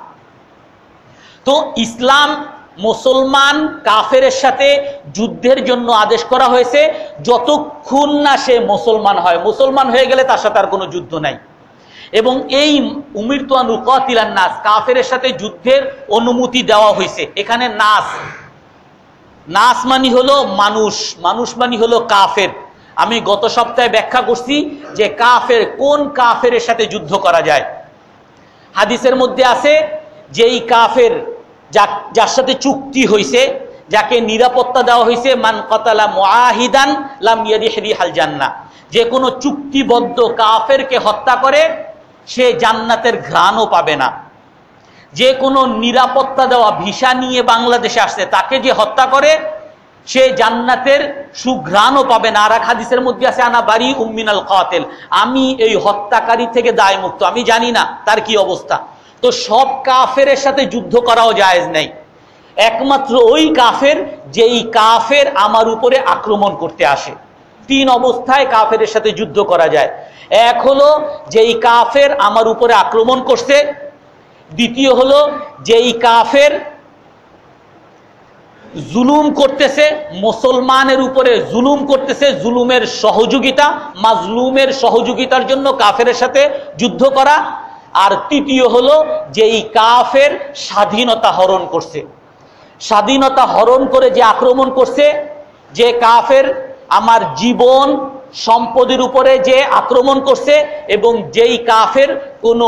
তো ইসলাম মুসলমান কাফের সাথে যুদ্ধের জন্য আদেশ করা হয়েছে যতক্ষণ না সে মুসলমান হয়। মুসলমান হয়ে গেলে তার সাথে আর কোনো যুদ্ধ নাই। এবং এই উমিরতু আন উকাতিলান নাস, কাফের সাথে যুদ্ধের অনুমতি দেওয়া হয়েছে। এখানে নাস মানি হলো মানুষ, মানুষ মানি হলো কাফের। আমি গত সপ্তাহে ব্যাখ্যা করছি যে কাফের, কোন কাফের সাথে যুদ্ধ করা যায়। হাদিসের মধ্যে আছে যেই কাফের যার সাথে চুক্তি হয়েছে, যাকে নিরাপত্তা দেওয়া হয়েছে, মান কাতালা মুআহিদান লাম ইয়ারিহ রিহাল জান্নাহ, যে কোনো চুক্তিবদ্ধ কাফেরকে হত্যা করে সে জান্নাতের ঘ্রাণও পাবে না। যে কোনো নিরাপত্তা দেওয়া ভিসা নিয়ে বাংলাদেশে আসছে তাকে যে হত্যা করে সে জান্নাতের সুঘ্রাণও পাবে না। আর এক হাদিসের মধ্যে আছে আনা বারি মিনাল কাতিল, আমি এই হত্যাকারী থেকে দায় মুক্ত, আমি জানি না তার কি অবস্থা। তো সব কাফের সাথে যুদ্ধ করাও জায়েজ নেই, একমাত্র ওই কাফের যেই কাফের আমার উপরে আক্রমণ করতে আসে। তিন অবস্থায় কাফের সাথে যুদ্ধ করা যায়। এক হলো যেই কাফের আমার উপরে আক্রমণ করছে, দ্বিতীয় হলো যেই কাফের জুলুম করতেছে, মুসলমানের উপরে জুলুম করতেছে, জুলুমের সহযোগিতা, মাজলুমের সহযোগিতার জন্য কাফের সাথে যুদ্ধ করা। আর তৃতীয় হলো যেই কাফের স্বাধীনতা হরণ করছে, স্বাধীনতা হরণ করে যে আক্রমণ করছে, যে কাফের আমার জীবন সম্পদের উপরে যে আক্রমণ করছে, এবং যেই কাফের কোনো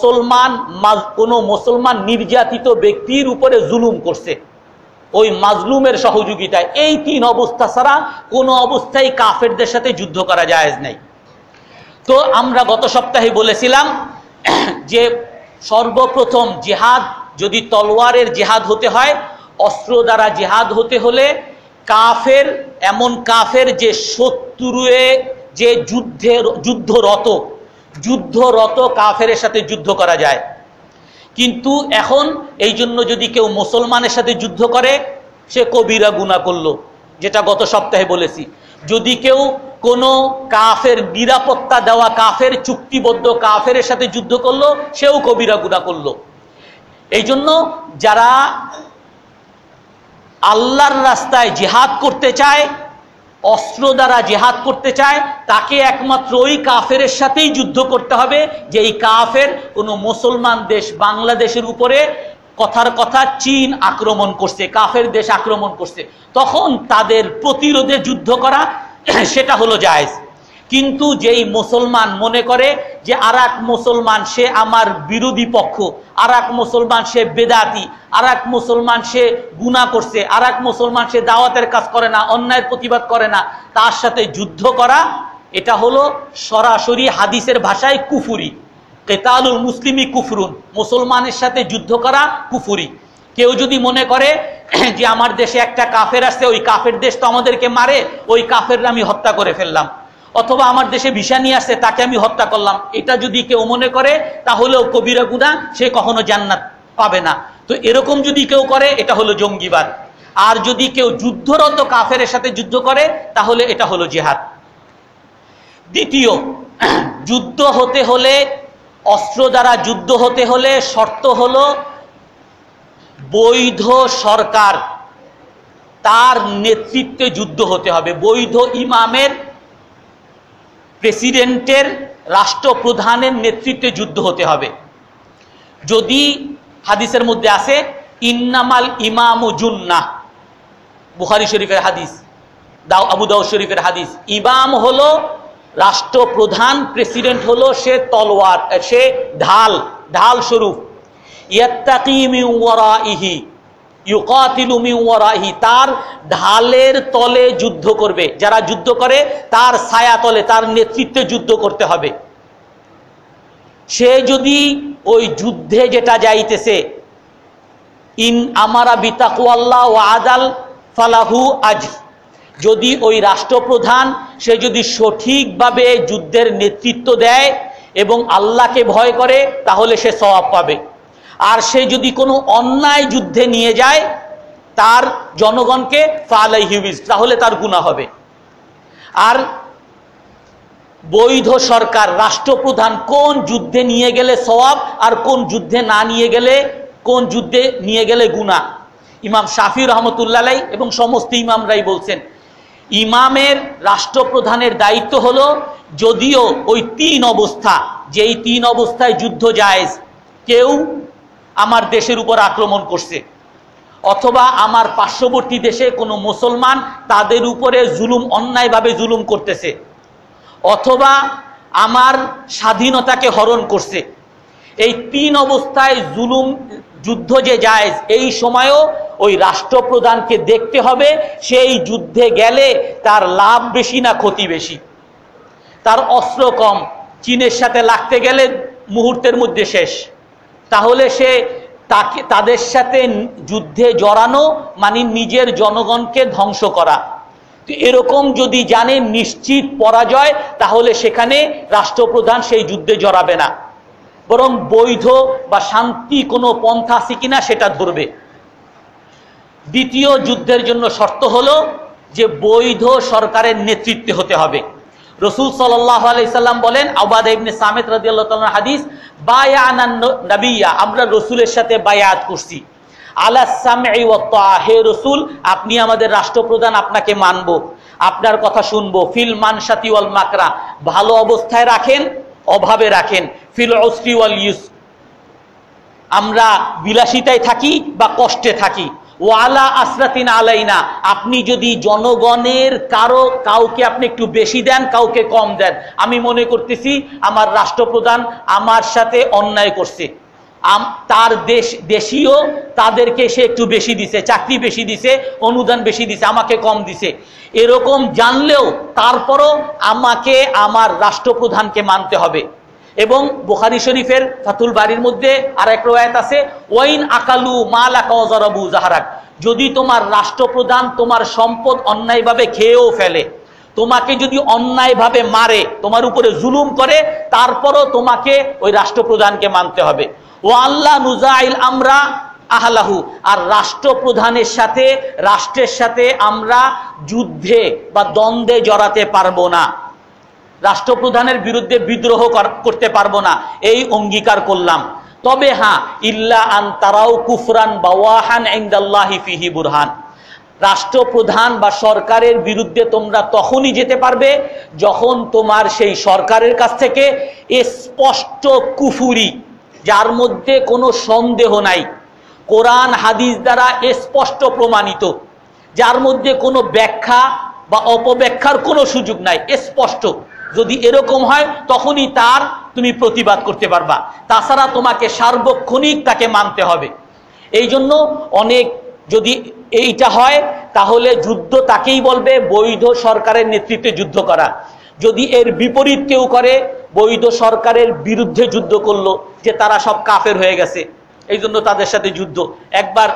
মুসলমান নির্যাতিত ব্যক্তির উপরে জুলুম করছে, ওই মাজলুমের সহযোগিতায়। এই তিন অবস্থা ছাড়া কোনো অবস্থায় কাফেরদের সাথে যুদ্ধ করা জায়েজ নাই। তো আমরা গত সপ্তাহে বলেছিলাম যে সর্বপ্রথম জিহাদ যদি তলোয়ারের জিহাদ হতে হয়, অস্ত্র দ্বারা জিহাদ হতে হলে কাফের, এমন কাফের যে শত্রুয়ে যে যুদ্ধরত কাফের সাথে যুদ্ধ করা যায়। কিন্তু এখন এই জন্য যদি কেউ মুসলমানের সাথে যুদ্ধ করে সে কবিরা গুনাহ করলো, যেটা গত সপ্তাহে বলেছি। যদি কেউ কোনো কাফের নিরাপত্তা দেওয়া কাফের, চুক্তিবদ্ধ কাফের সাথে যুদ্ধ করলো, সেও কবিরা গুনাহ করলো। এই জন্য যারা আল্লাহর রাস্তায় জিহাদ করতে চায়, অস্ত্র দ্বারা জিহাদ করতে চায়, তাকে একমাত্র ওই কাফের সাথেই যুদ্ধ করতে হবে যেই কাফের কোনো মুসলমান দেশ বাংলাদেশের উপরে কথার কথা চীন আক্রমণ করছে, কাফের দেশ আক্রমণ করছে, তখন তাদের প্রতিরোধে যুদ্ধ করা সেটা হলো জায়েজ। কিন্তু যেই মুসলমান মনে করে যে আর এক মুসলমান সে আমার বিরোধী পক্ষ, আর এক মুসলমান সে বেদাতি, আর এক মুসলমান সে গুনাহ করছে, আর এক মুসলমান সে দাওয়াতের কাজ করে না, অন্যায়ের প্রতিবাদ করে না, তার সাথে যুদ্ধ করা, এটা হলো সরাসরি হাদিসের ভাষায় কুফুরি। কেতালুল মুসলিমি কুফরুন, মুসলমানের সাথে যুদ্ধ করা কুফুরি। কেউ যদি মনে করে যে আমার দেশে একটা কাফের আসছে, ওই কাফের দেশ তো আমাদেরকে মারে, ওই কাফেররা আমি হত্যা করে ফেললাম, অথবা আমার দেশে ভিসা নিয়ে আসছে তাকে আমি হত্যা করলাম, এটা যদি কেউ মনে করে তাহলেও কবিরা গুনাহ, সে কখনো জান্নাত পাবে না। তো এরকম যদি কেউ করে এটা হলো জঙ্গিবাদ। আর যদি কেউ যুদ্ধরত কাফের সাথে যুদ্ধ করে তাহলে এটা হলো জিহাদ। দ্বিতীয়, যুদ্ধ হতে হলে, অস্ত্র দ্বারা যুদ্ধ হতে হলে শর্ত হলো বৈধ সরকার, তার নেতৃত্বে যুদ্ধ হতে হবে। বৈধ ইমামের, প্রেসিডেন্টের, রাষ্ট্রপ্রধানের নেতৃত্বে যুদ্ধ হতে হবে। যদি হাদিসের মধ্যে আছে ইন্নামাল ইমামু জুন্নাহ, বুখারী শরীফের হাদিস, আবু দাউদ শরীফের হাদিস, ইমাম হলো রাষ্ট্রপ্রধান, প্রেসিডেন্ট হলো সে তলোয়ার, সে ঢাল স্বরূপ। ইয়াত্তাকি মিন ওয়ারাইহি ইউকাতিলু মিন ওয়ারাইহি, তার ঢালের তলে যুদ্ধ করবে। যারা যুদ্ধ করে তার ছায়া তলে, তার নেতৃত্বে যুদ্ধ করতে হবে। সে যদি ওই যুদ্ধে যেটা যাইতেছে, ইন আমারা বিতাকওয়াল্লাহ ওয়া আদাল ফালাহু আজর, যদি ওই রাষ্ট্রপ্রধান সে যদি সঠিকভাবে যুদ্ধের নেতৃত্ব দেয় এবং আল্লাহকে ভয় করে তাহলে সে সওয়াব পাবে। আর সে যদি কোনো অন্যায় যুদ্ধে নিয়ে যায় তার জনগণকে, ফালাইহি উইজ, তাহলে তার গুনাহ হবে। আর বৈধ সরকার, রাষ্ট্রপ্রধান কোন যুদ্ধে নিয়ে গেলে সওয়াব আর কোন যুদ্ধে না নিয়ে গেলে, কোন যুদ্ধে নিয়ে গেলে গুনাহ, ইমাম শাফি রহমতুল্লাহ আলাইহি এবং সমস্ত ইমামরাই বলছেন ইমামের, রাষ্ট্রপ্রধানের দায়িত্ব হলো, যদিও ওই তিন অবস্থা, যেই তিন অবস্থায় যুদ্ধ জায়েজ, কেউ আমার দেশের উপর আক্রমণ করছে, অথবা আমার পার্শ্ববর্তী দেশে কোনো মুসলমান তাদের উপরে জুলুম, অন্যায়ভাবে জুলুম করতেছে, অথবা আমার স্বাধীনতাকে হরণ করছে, এই তিন অবস্থায় জুলুম, যুদ্ধ যে জায়েজ, এই সময়ও ওই রাষ্ট্রপ্রধানকে দেখতে হবে সেই যুদ্ধে গেলে তার লাভ বেশি না ক্ষতি বেশি। তার অস্ত্র কম, চীনের সাথে লাগতে গেলে মুহূর্তের মধ্যে শেষ, তাহলে সে তাদের সাথে যুদ্ধে জড়ানো মানে নিজের জনগণকে ধ্বংস করা। তো এরকম যদি জানে নিশ্চিত পরাজয়, তাহলে সেখানে রাষ্ট্রপ্রধান সেই যুদ্ধে জড়াবে না, বরং বৈধ বা শান্তি কোনো পন্থা আছে কিনা সেটা ধরবে। দ্বিতীয়, যুদ্ধের জন্য শর্ত হলো যে বৈধ সরকারের নেতৃত্বে হতে হবে। রাসূল সাল্লাল্লাহু আলাইহি সাল্লাম বলেন, উবাদা ইবনে সামিত রাদিয়াল্লাহু তাআলা হাদিস, বায়ানা নবিয়্যা, আমরা রাসূলের সাথে বায়াত করছি, আলা সামঈ ওয়া তাআ, হে রাসূল আপনি আমাদের রাষ্ট্রপ্রধান, আপনাকে মানব, আপনার কথা শুনবো, ফিল মানশাতি ওয়াল মাকরা, ভালো অবস্থায় রাখেন, অভাবে রাখেন, ফিল উসরি ওয়াল ইউসর, আমরা বিলাসিতায় থাকি বা কষ্টে থাকি, ওয়ালা আসরাতিন আলাইনা, আপনি যদি জনগণের কাউকে আপনি একটু বেশি দেন, কাউকে কম দেন, আমি মনে করতেছি আমার রাষ্ট্রপ্রধান আমার সাথে অন্যায় করছে, তার দেশীয় তাদেরকে সে একটু বেশি দিছে, চাকরি বেশি দিছে, অনুদান বেশি দিছে, আমাকে কম দিছে, এরকম জানলেও তারপরও আমাকে আমার রাষ্ট্রপ্রধানকে মানতে হবে। এবং বুখারী শরীফের ফাতুল বারির মধ্যে আর এক রওয়ায়াত আছে, ওয়াইন আকালু মালাকা ওয়া যারাবু যাহরাক, যদি তোমার রাষ্ট্রপ্রধান তোমার সম্পদ অন্যায়ভাবে খেয়েও ফেলে, তোমাকে যদি অন্যায়ভাবে মারে, তোমার উপরে জুলুম করে, তারপরও তোমাকে ওই রাষ্ট্রপ্রধানকে মানতে হবে। ও আল্লাহ নুজাইল আমরা আহলাহু, আর রাষ্ট্রপ্রধানের সাথে, রাষ্ট্রের সাথে আমরা যুদ্ধে বা দ্বন্দ্বে জড়াতে পারবো না, রাষ্ট্রপ্রধানের বিরুদ্ধে বিদ্রোহ করতে পারবো না, এই অঙ্গীকার করলাম। তবে হ্যাঁ, ইল্লা আন তারাউ কুফরান বাওয়াহান ইনদাল্লাহি ফিহি বুরহান, রাষ্ট্রপ্রধান বা সরকারের বিরুদ্ধে তোমরা তখনই যেতে পারবে যখন তোমার সেই সরকারের কাছ থেকে স্পষ্ট কুফুরি, যার মধ্যে কোনো সন্দেহ নাই, কোরআন হাদিস দ্বারা স্পষ্ট প্রমাণিত, যার মধ্যে কোনো ব্যাখ্যা বা অপব্যাখ্যার কোনো সুযোগ নাই, স্পষ্ট। যদি এরকম হয় তখনই তার তুমি প্রতিবাদ করতে পারবা, তাছাড়া তোমাকে সার্বক্ষণিক তাকে মানতে হবে। এই জন্য অনেক, যদি এইটা হয় তাহলে যুদ্ধ তাকেই বলবে বৈধ সরকারের নেতৃত্বে যুদ্ধ করা। যদি এর বিপরীত কেউ করে, বৈধ সরকারের বিরুদ্ধে যুদ্ধ করলো, যে তারা সব কাফের হয়ে গেছে, এই জন্য তাদের সাথে যুদ্ধ। একবার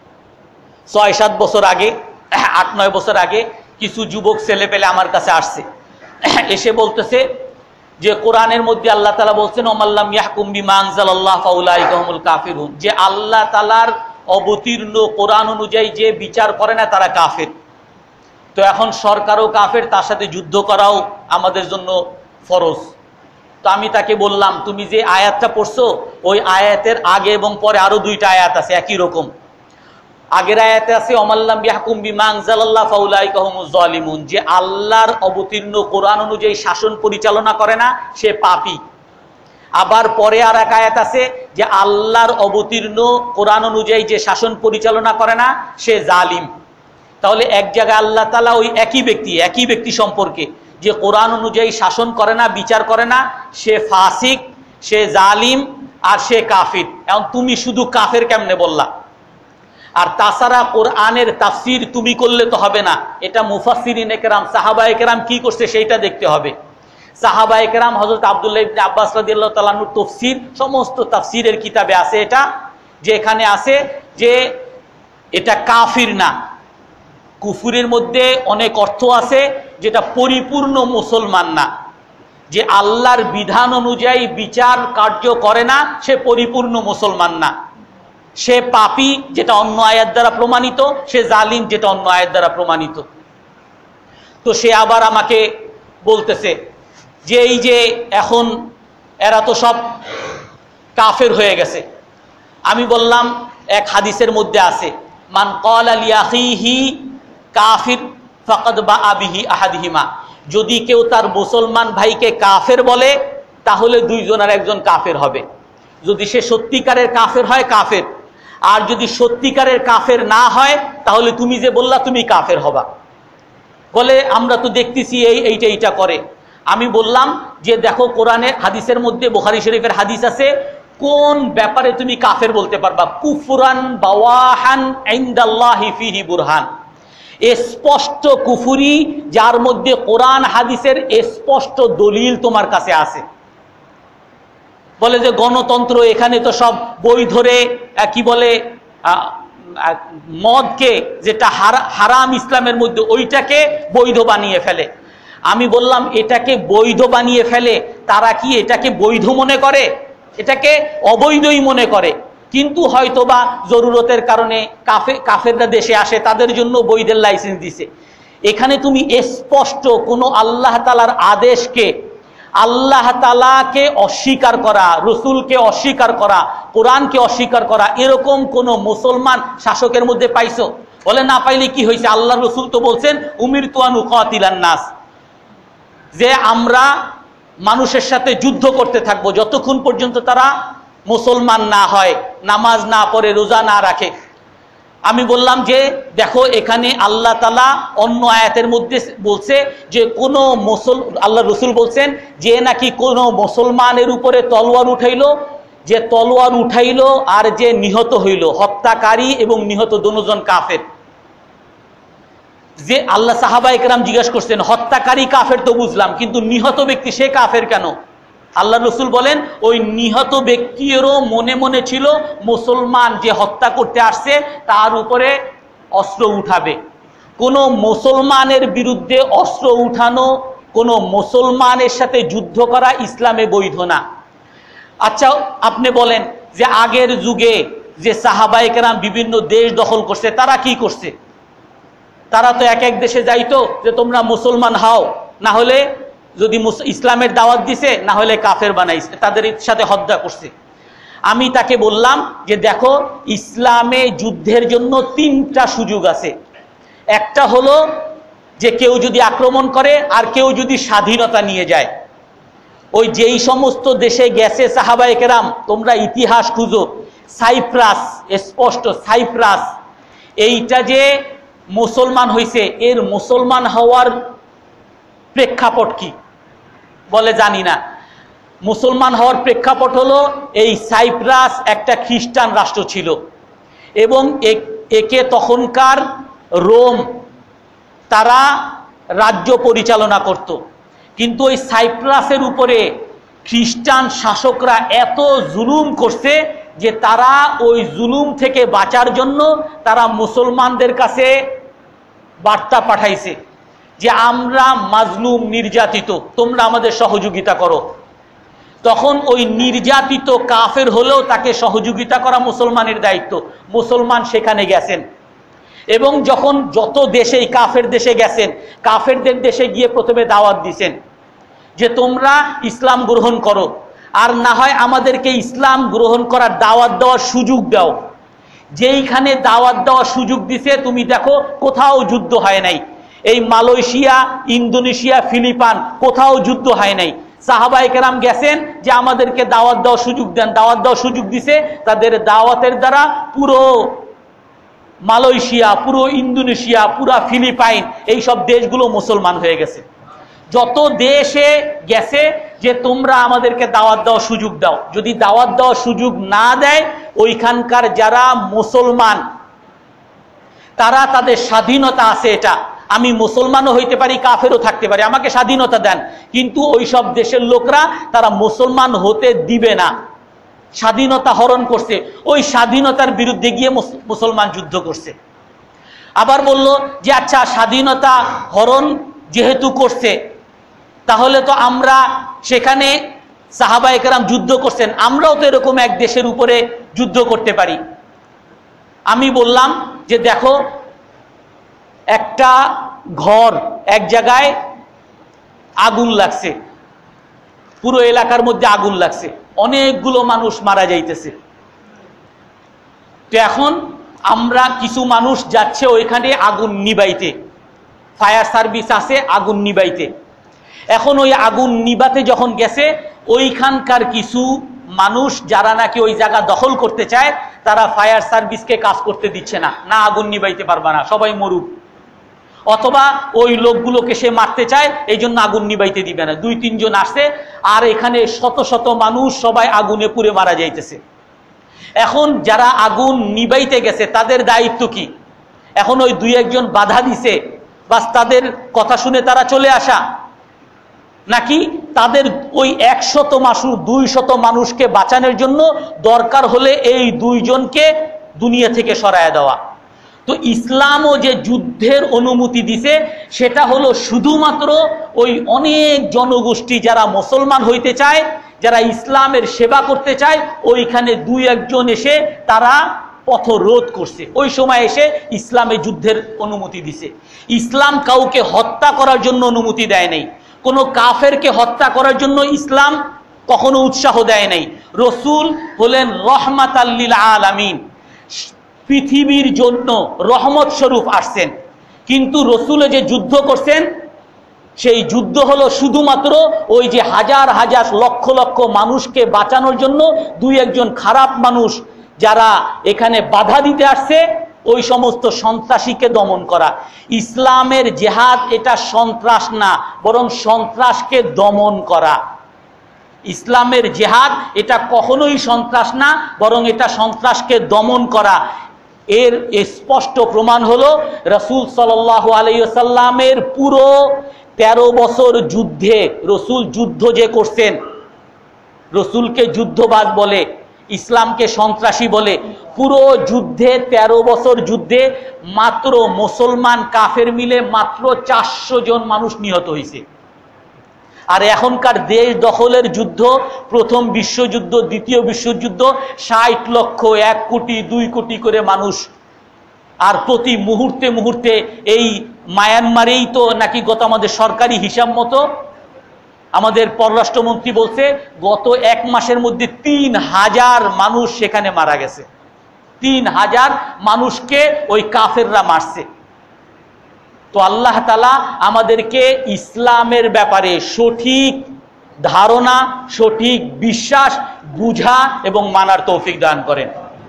৬-৭ বছর আগে, ৮-৯ বছর আগে কিছু যুবক ছেলে পেলে আমার কাছে আসছে, এসে বলতেছে যে কোরআনের মধ্যে আল্লাহ তাআলা বলছেন ওমাল্লাম ইয়াহকুম বিমা আনজালাল্লাহ ফাউলাইকা হুমুল কাফিরুন, যে আল্লাহ তাআলার অবতীর্ণ কোরআন অনুযায়ী যে বিচার করে না তারা কাফের। তো এখন সরকারও কাফের, তার সাথে যুদ্ধ করাও আমাদের জন্য ফরজ। তো আমি তাকে বললাম, তুমি যে আয়াতটা পড়ছো ওই আয়াতের আগে এবং পরে আরো 2টা আয়াত আছে একই রকম। আগের আয়াতে আছে ওমাল্লাম ইয়াহকুম বিমা আনজালাল্লাহ ফাউলাইকা হুমুজ জালিমুন, যে আল্লাহর অবতীর্ণ কোরআন অনুযায়ী শাসন পরিচালনা করে না সে পাপী। আবার পরে আর এক আয়াত আছে যে আল্লাহর অবতীর্ণ কোরআন অনুযায়ী যে শাসন পরিচালনা করে না সে জালিম। তাহলে এক জায়গায় আল্লাহ তাআলা ওই একই ব্যক্তি সম্পর্কে, যে কোরআন অনুযায়ী শাসন করে না, বিচার করে না, সে ফাসিক, সে জালিম, আর সে কাফির। এখন তুমি শুধু কাফের কেমনে বললা? আর তাছাড়া কোরআনের তাফসীর তুমি করলে তো হবে না, এটা মুফাসসিরিনে কেরাম সাহাবায়ে কেরাম কি করছে সেইটা দেখতে হবে। সাহাবায়ে কেরাম হযরত আব্দুল্লাহ ইবনে আব্বাস রাদিয়াল্লাহু তাআলা আনহুর তাফসীর, সমস্ত তাফসীরের কিতাবে আছে এটা, যে এখানে আছে যে এটা কাফির না। কুফুরের মধ্যে অনেক অর্থ আছে, যেটা পরিপূর্ণ মুসলমান না। যে আল্লাহর বিধান অনুযায়ী বিচার কার্য করে না সে পরিপূর্ণ মুসলমান না, সে পাপী যেটা অন্য আয়াত দ্বারা প্রমাণিত, সে জালিম যেটা অন্য আয়াত দ্বারা প্রমাণিত। তো সে আবার আমাকে বলতেছে যে এই যে এখন এরা তো সব কাফের হয়ে গেছে। আমি বললাম এক হাদিসের মধ্যে আছে মান ক্বালা লিআখিহি কাফির ফাকাদ বাআ বিহি আহাদিহিমা, যদি কেউ তার মুসলমান ভাইকে কাফের বলে তাহলে 2 জনের একজন কাফের হবে। যদি সে সত্যিকারের কাফের হয় কাফের, আর যদি সত্যিকারের কাফের না হয় তাহলে তুমি যে বললা তুমি কাফের হবা। বলে আমরা তো দেখতেছি এইটা করে। আমি বললাম যে দেখো কোরআনের হাদিসের মধ্যে, বুখারী শরীফের হাদিস আছে, কোন ব্যাপারে তুমি কাফের বলতে পারবা? কুফরান বাওয়াহান ইনদাল্লাহি ফিহি বুরহান, স্পষ্ট কুফুরি যার মধ্যে কোরআন হাদিসের স্পষ্ট দলিল তোমার কাছে আছে। বলে যে গণতন্ত্র, এখানে তো সব বই ধরে কি বলে মদকে, যেটা হারাম ইসলামের মধ্যে, ওইটাকে বৈধ বানিয়ে ফেলে। আমি বললাম এটাকে বৈধ বানিয়ে ফেলে, তারা কি এটাকে বৈধ মনে করে? এটাকে অবৈধই মনে করে। কিন্তু হয়তোবা জরুরতের কারণে কাফেররা দেশে আসে, তাদের জন্য বৈধের লাইসেন্স দিছে। এখানে তুমি স্পষ্ট কোনো আল্লাহ তাআলার আদেশকে, আল্লাহ তাআলাকে অস্বীকার করা, রসুলকে অস্বীকার করা, কোরআনকে অস্বীকার করা, এরকম কোন মুসলমান শাসকের মধ্যে পাইছো? বলে না পাইলে কি হয়েছে, আল্লাহ রসুল তো বলছেন উমিরতু আন উকাতিলান নাস, যে আমরা মানুষের সাথে যুদ্ধ করতে থাকবো যতক্ষণ পর্যন্ত তারা মুসলমান না হয়, নামাজ না পড়ে, রোজা না রাখে। আমি বললাম যে দেখো এখানে আল্লাহ তাআলা অন্য আয়াতের মধ্যে বলছে যে কোনো আল্লাহ রসুল বলছেন যে নাকি কোনো মুসলমানের উপরে তলোয়ার উঠাইলো, যে তলোয়ার উঠাইলো আর যে নিহত হইল, হত্যাকারী এবং নিহত দুজন কাফের। যে আল্লাহ সাহাবায়ে কেরাম জিজ্ঞাসা করছেন হত্যাকারী কাফের তো বুঝলাম, কিন্তু নিহত ব্যক্তি সে কাফের কেন? আল্লাহ রসুল বলেন ওই নিহত ব্যক্তিরও মনে মনে ছিল মুসলমান যে হত্যা করতে আসছে তার উপরে অস্ত্র উঠাবে। কোনো মুসলমানের বিরুদ্ধে অস্ত্র উঠানো, কোনো মুসলমানের সাথে যুদ্ধ করা ইসলামে বৈধ না। আচ্ছা আপনি বলেন যে আগের যুগে যে সাহাবায়ে কেরাম বিভিন্ন দেশ দখল করছে তারা কি করছে? তারা তো এক এক দেশে যাইতো যে তোমরা মুসলমান হও, না হলে যদি ইসলামের দাওয়াত দিছে, না হলে কাফের বানাইছে, তাদের সাথে হত্যা করছে। আমি তাকে বললাম যে দেখো ইসলামে যুদ্ধের জন্য 3টা সুযোগ আছে। একটা হলো যে কেউ যদি আক্রমণ করে, আর কেউ যদি স্বাধীনতা নিয়ে যায়। ওই যেই সমস্ত দেশে গেছে সাহাবায়ে কেরাম, তোমরা ইতিহাস খুঁজো, সাইপ্রাস, স্পষ্ট সাইপ্রাস, এইটা যে মুসলমান হয়েছে, এর মুসলমান হওয়ার প্রেক্ষাপট কি বলে জানি না। মুসলমান হওয়ার প্রেক্ষাপট হলো এই সাইপ্রাস একটা খ্রিস্টান রাষ্ট্র ছিল এবং একে তখনকার রোম তারা রাজ্য পরিচালনা করত। কিন্তু ওই সাইপ্রাসের উপরে খ্রিস্টান শাসকরা এত জুলুম করছে যে তারা ওই জুলুম থেকে বাঁচার জন্য তারা মুসলমানদের কাছে বার্তা পাঠাইছে যে আমরা মাজলুম, নির্যাতিত, তোমরা আমাদের সহযোগিতা করো। তখন ওই নির্যাতিত কাফের হলেও তাকে সহযোগিতা করা মুসলমানের দায়িত্ব। মুসলমান সেখানে গেছেন এবং যখন যত দেশেই কাফের দেশে গেছেন, কাফেরদের দেশে গিয়ে প্রথমে দাওয়াত দিছেন যে তোমরা ইসলাম গ্রহণ করো, আর না হয় আমাদেরকে ইসলাম গ্রহণ করার দাওয়াত দেওয়ার সুযোগ দাও। যেইখানে দাওয়াত দেওয়ার সুযোগ দিছে তুমি দেখো কোথাও যুদ্ধ হয় নাই। এই মালয়েশিয়া, ইন্দোনেশিয়া, ফিলিপাইন কোথাও যুদ্ধ হয় নাই। সাহাবায়ে কেরাম গেছেন যে আমাদেরকে দাওয়াত দেওয়ার সুযোগ দেন, দাওয়াত দেওয়ার সুযোগ দিছে। তাদের দাওয়াতের দ্বারা পুরো মালয়েশিয়া, পুরো ইন্দোনেশিয়া, পুরো ফিলিপাইন এই সব দেশগুলো মুসলমান হয়ে গেছে। যত দেশে গেছে যে তোমরা আমাদেরকে দাওয়াত দেওয়ার সুযোগ দাও। যদি দাওয়াত দেওয়ার সুযোগ না দেয়, ওইখানকার যারা মুসলমান তারা তাদের স্বাধীনতা আছে, এটা আমি মুসলমানও হইতে পারি, কাফেরও থাকতে পারি, আমাকে স্বাধীনতা দেন। কিন্তু ওই সব দেশের লোকরা তারা মুসলমান হতে দিবে না, স্বাধীনতা হরণ করছে। ওই স্বাধীনতার বিরুদ্ধে গিয়ে মুসলমান যুদ্ধ করছে। আবার বলল যে আচ্ছা, স্বাধীনতা হরণ যেহেতু করছে তাহলে তো আমরা সেখানে, সাহাবায়ে কেরাম যুদ্ধ করছেন, আমরাও তো এরকম এক দেশের উপরে যুদ্ধ করতে পারি। আমি বললাম যে দেখো, একটা ঘর এক জায়গায় আগুন লাগছে, পুরো এলাকার মধ্যে আগুন লাগছে, অনেকগুলো মানুষ মারা যাইতেছে। তো এখন আমরা কিছু মানুষ যাচ্ছে ওইখানে আগুন নিবাইতে, ফায়ার সার্ভিস আছে আগুন নিবাইতে। এখন ওই আগুন নিবাতে যখন গেছে, ওইখানকার কিছু মানুষ যারা নাকি ওই জায়গা দখল করতে চায়, তারা ফায়ার সার্ভিসকে কাজ করতে দিচ্ছে না, না আগুন নিবাইতে পারবা না, সবাই মরুক। অথবা ওই লোকগুলোকে সে মারতে চায়, এই জন্য আগুন নিবাইতে দিবে না। 2-3 জন আসছে, আর এখানে শত শত মানুষ সবাই আগুনে পুড়ে মারা যাইতেছে। এখন যারা আগুন নিবাইতে গেছে তাদের দায়িত্ব কি? এখন ওই 2-1 জন বাধা দিছে, বাস তাদের কথা শুনে তারা চলে আসা, নাকি তাদের ওই 100-200 মানুষকে বাঁচানোর জন্য দরকার হলে এই 2 জনকে দুনিয়া থেকে সরায় দেওয়া? তো ইসলামও যে যুদ্ধের অনুমতি দিছে সেটা হলো শুধুমাত্র ওই অনেক জনগোষ্ঠী যারা মুসলমান হইতে চায়, যারা ইসলামের সেবা করতে চায়, ওইখানে 2-1 জন এসে তারা পথ রোধ করছে। ওই সময় এসে ইসলামে যুদ্ধের অনুমতি দিছে। ইসলাম কাউকে হত্যা করার জন্য অনুমতি দেয় নাই, কোনো কাফেরকে হত্যা করার জন্য ইসলাম কখনো উৎসাহ দেয় নাই। রসুল হলেন রহমাতাল লিল আলামিন, পৃথিবীর জন্য রহমত স্বরূপ আসছেন। কিন্তু রসুলে যে যুদ্ধ করছেন, সেই যুদ্ধ হলো শুধুমাত্র ওই যে হাজার হাজার লক্ষ লক্ষ মানুষকে বাঁচানোর জন্য 2-1 জন খারাপ মানুষ যারা এখানে বাধা দিতে আসছে, ওই সমস্ত সন্ত্রাসীকে দমন করা। ইসলামের জেহাদ এটা সন্ত্রাস না, বরং সন্ত্রাসকে দমন করা। ইসলামের জেহাদ এটা কখনোই সন্ত্রাস না, বরং এটা সন্ত্রাসকে দমন করা। এর স্পষ্ট প্রমাণ হলো রাসূল সাল্লাল্লাহু আলাইহি ওয়াসাল্লামের পুরো 13 বছর যুদ্ধে রসুল যুদ্ধ যে করছেন, রসুলকে যুদ্ধবাজ বলে, ইসলামকে সন্ত্রাসী বলে। পুরো যুদ্ধে 13 বছর যুদ্ধে মাত্র মুসলমান কাফের মিলে মাত্র 400 জন মানুষ নিহত হয়েছে। আর এখনকার দেশ দখলের যুদ্ধ, প্রথম বিশ্বযুদ্ধ, দ্বিতীয় বিশ্বযুদ্ধ, 60 লক্ষ, 1 কোটি, 2 কোটি করে মানুষ। আর প্রতি মুহূর্তে মুহূর্তে এই মায়ানমারেই তো নাকি গত আমাদের সরকারি হিসাব মতো আমাদের পররাষ্ট্রমন্ত্রী বলছে গত 1 মাসের মধ্যে 3000 মানুষ সেখানে মারা গেছে। 3000 মানুষকে ওই কাফেররা মারছে। তো আল্লাহ তাআলা আমাদেরকে ইসলামের ব্যাপারে সঠিক ধারণা, সঠিক বিশ্বাস, বুঝা এবং মানার তৌফিক দান করেন।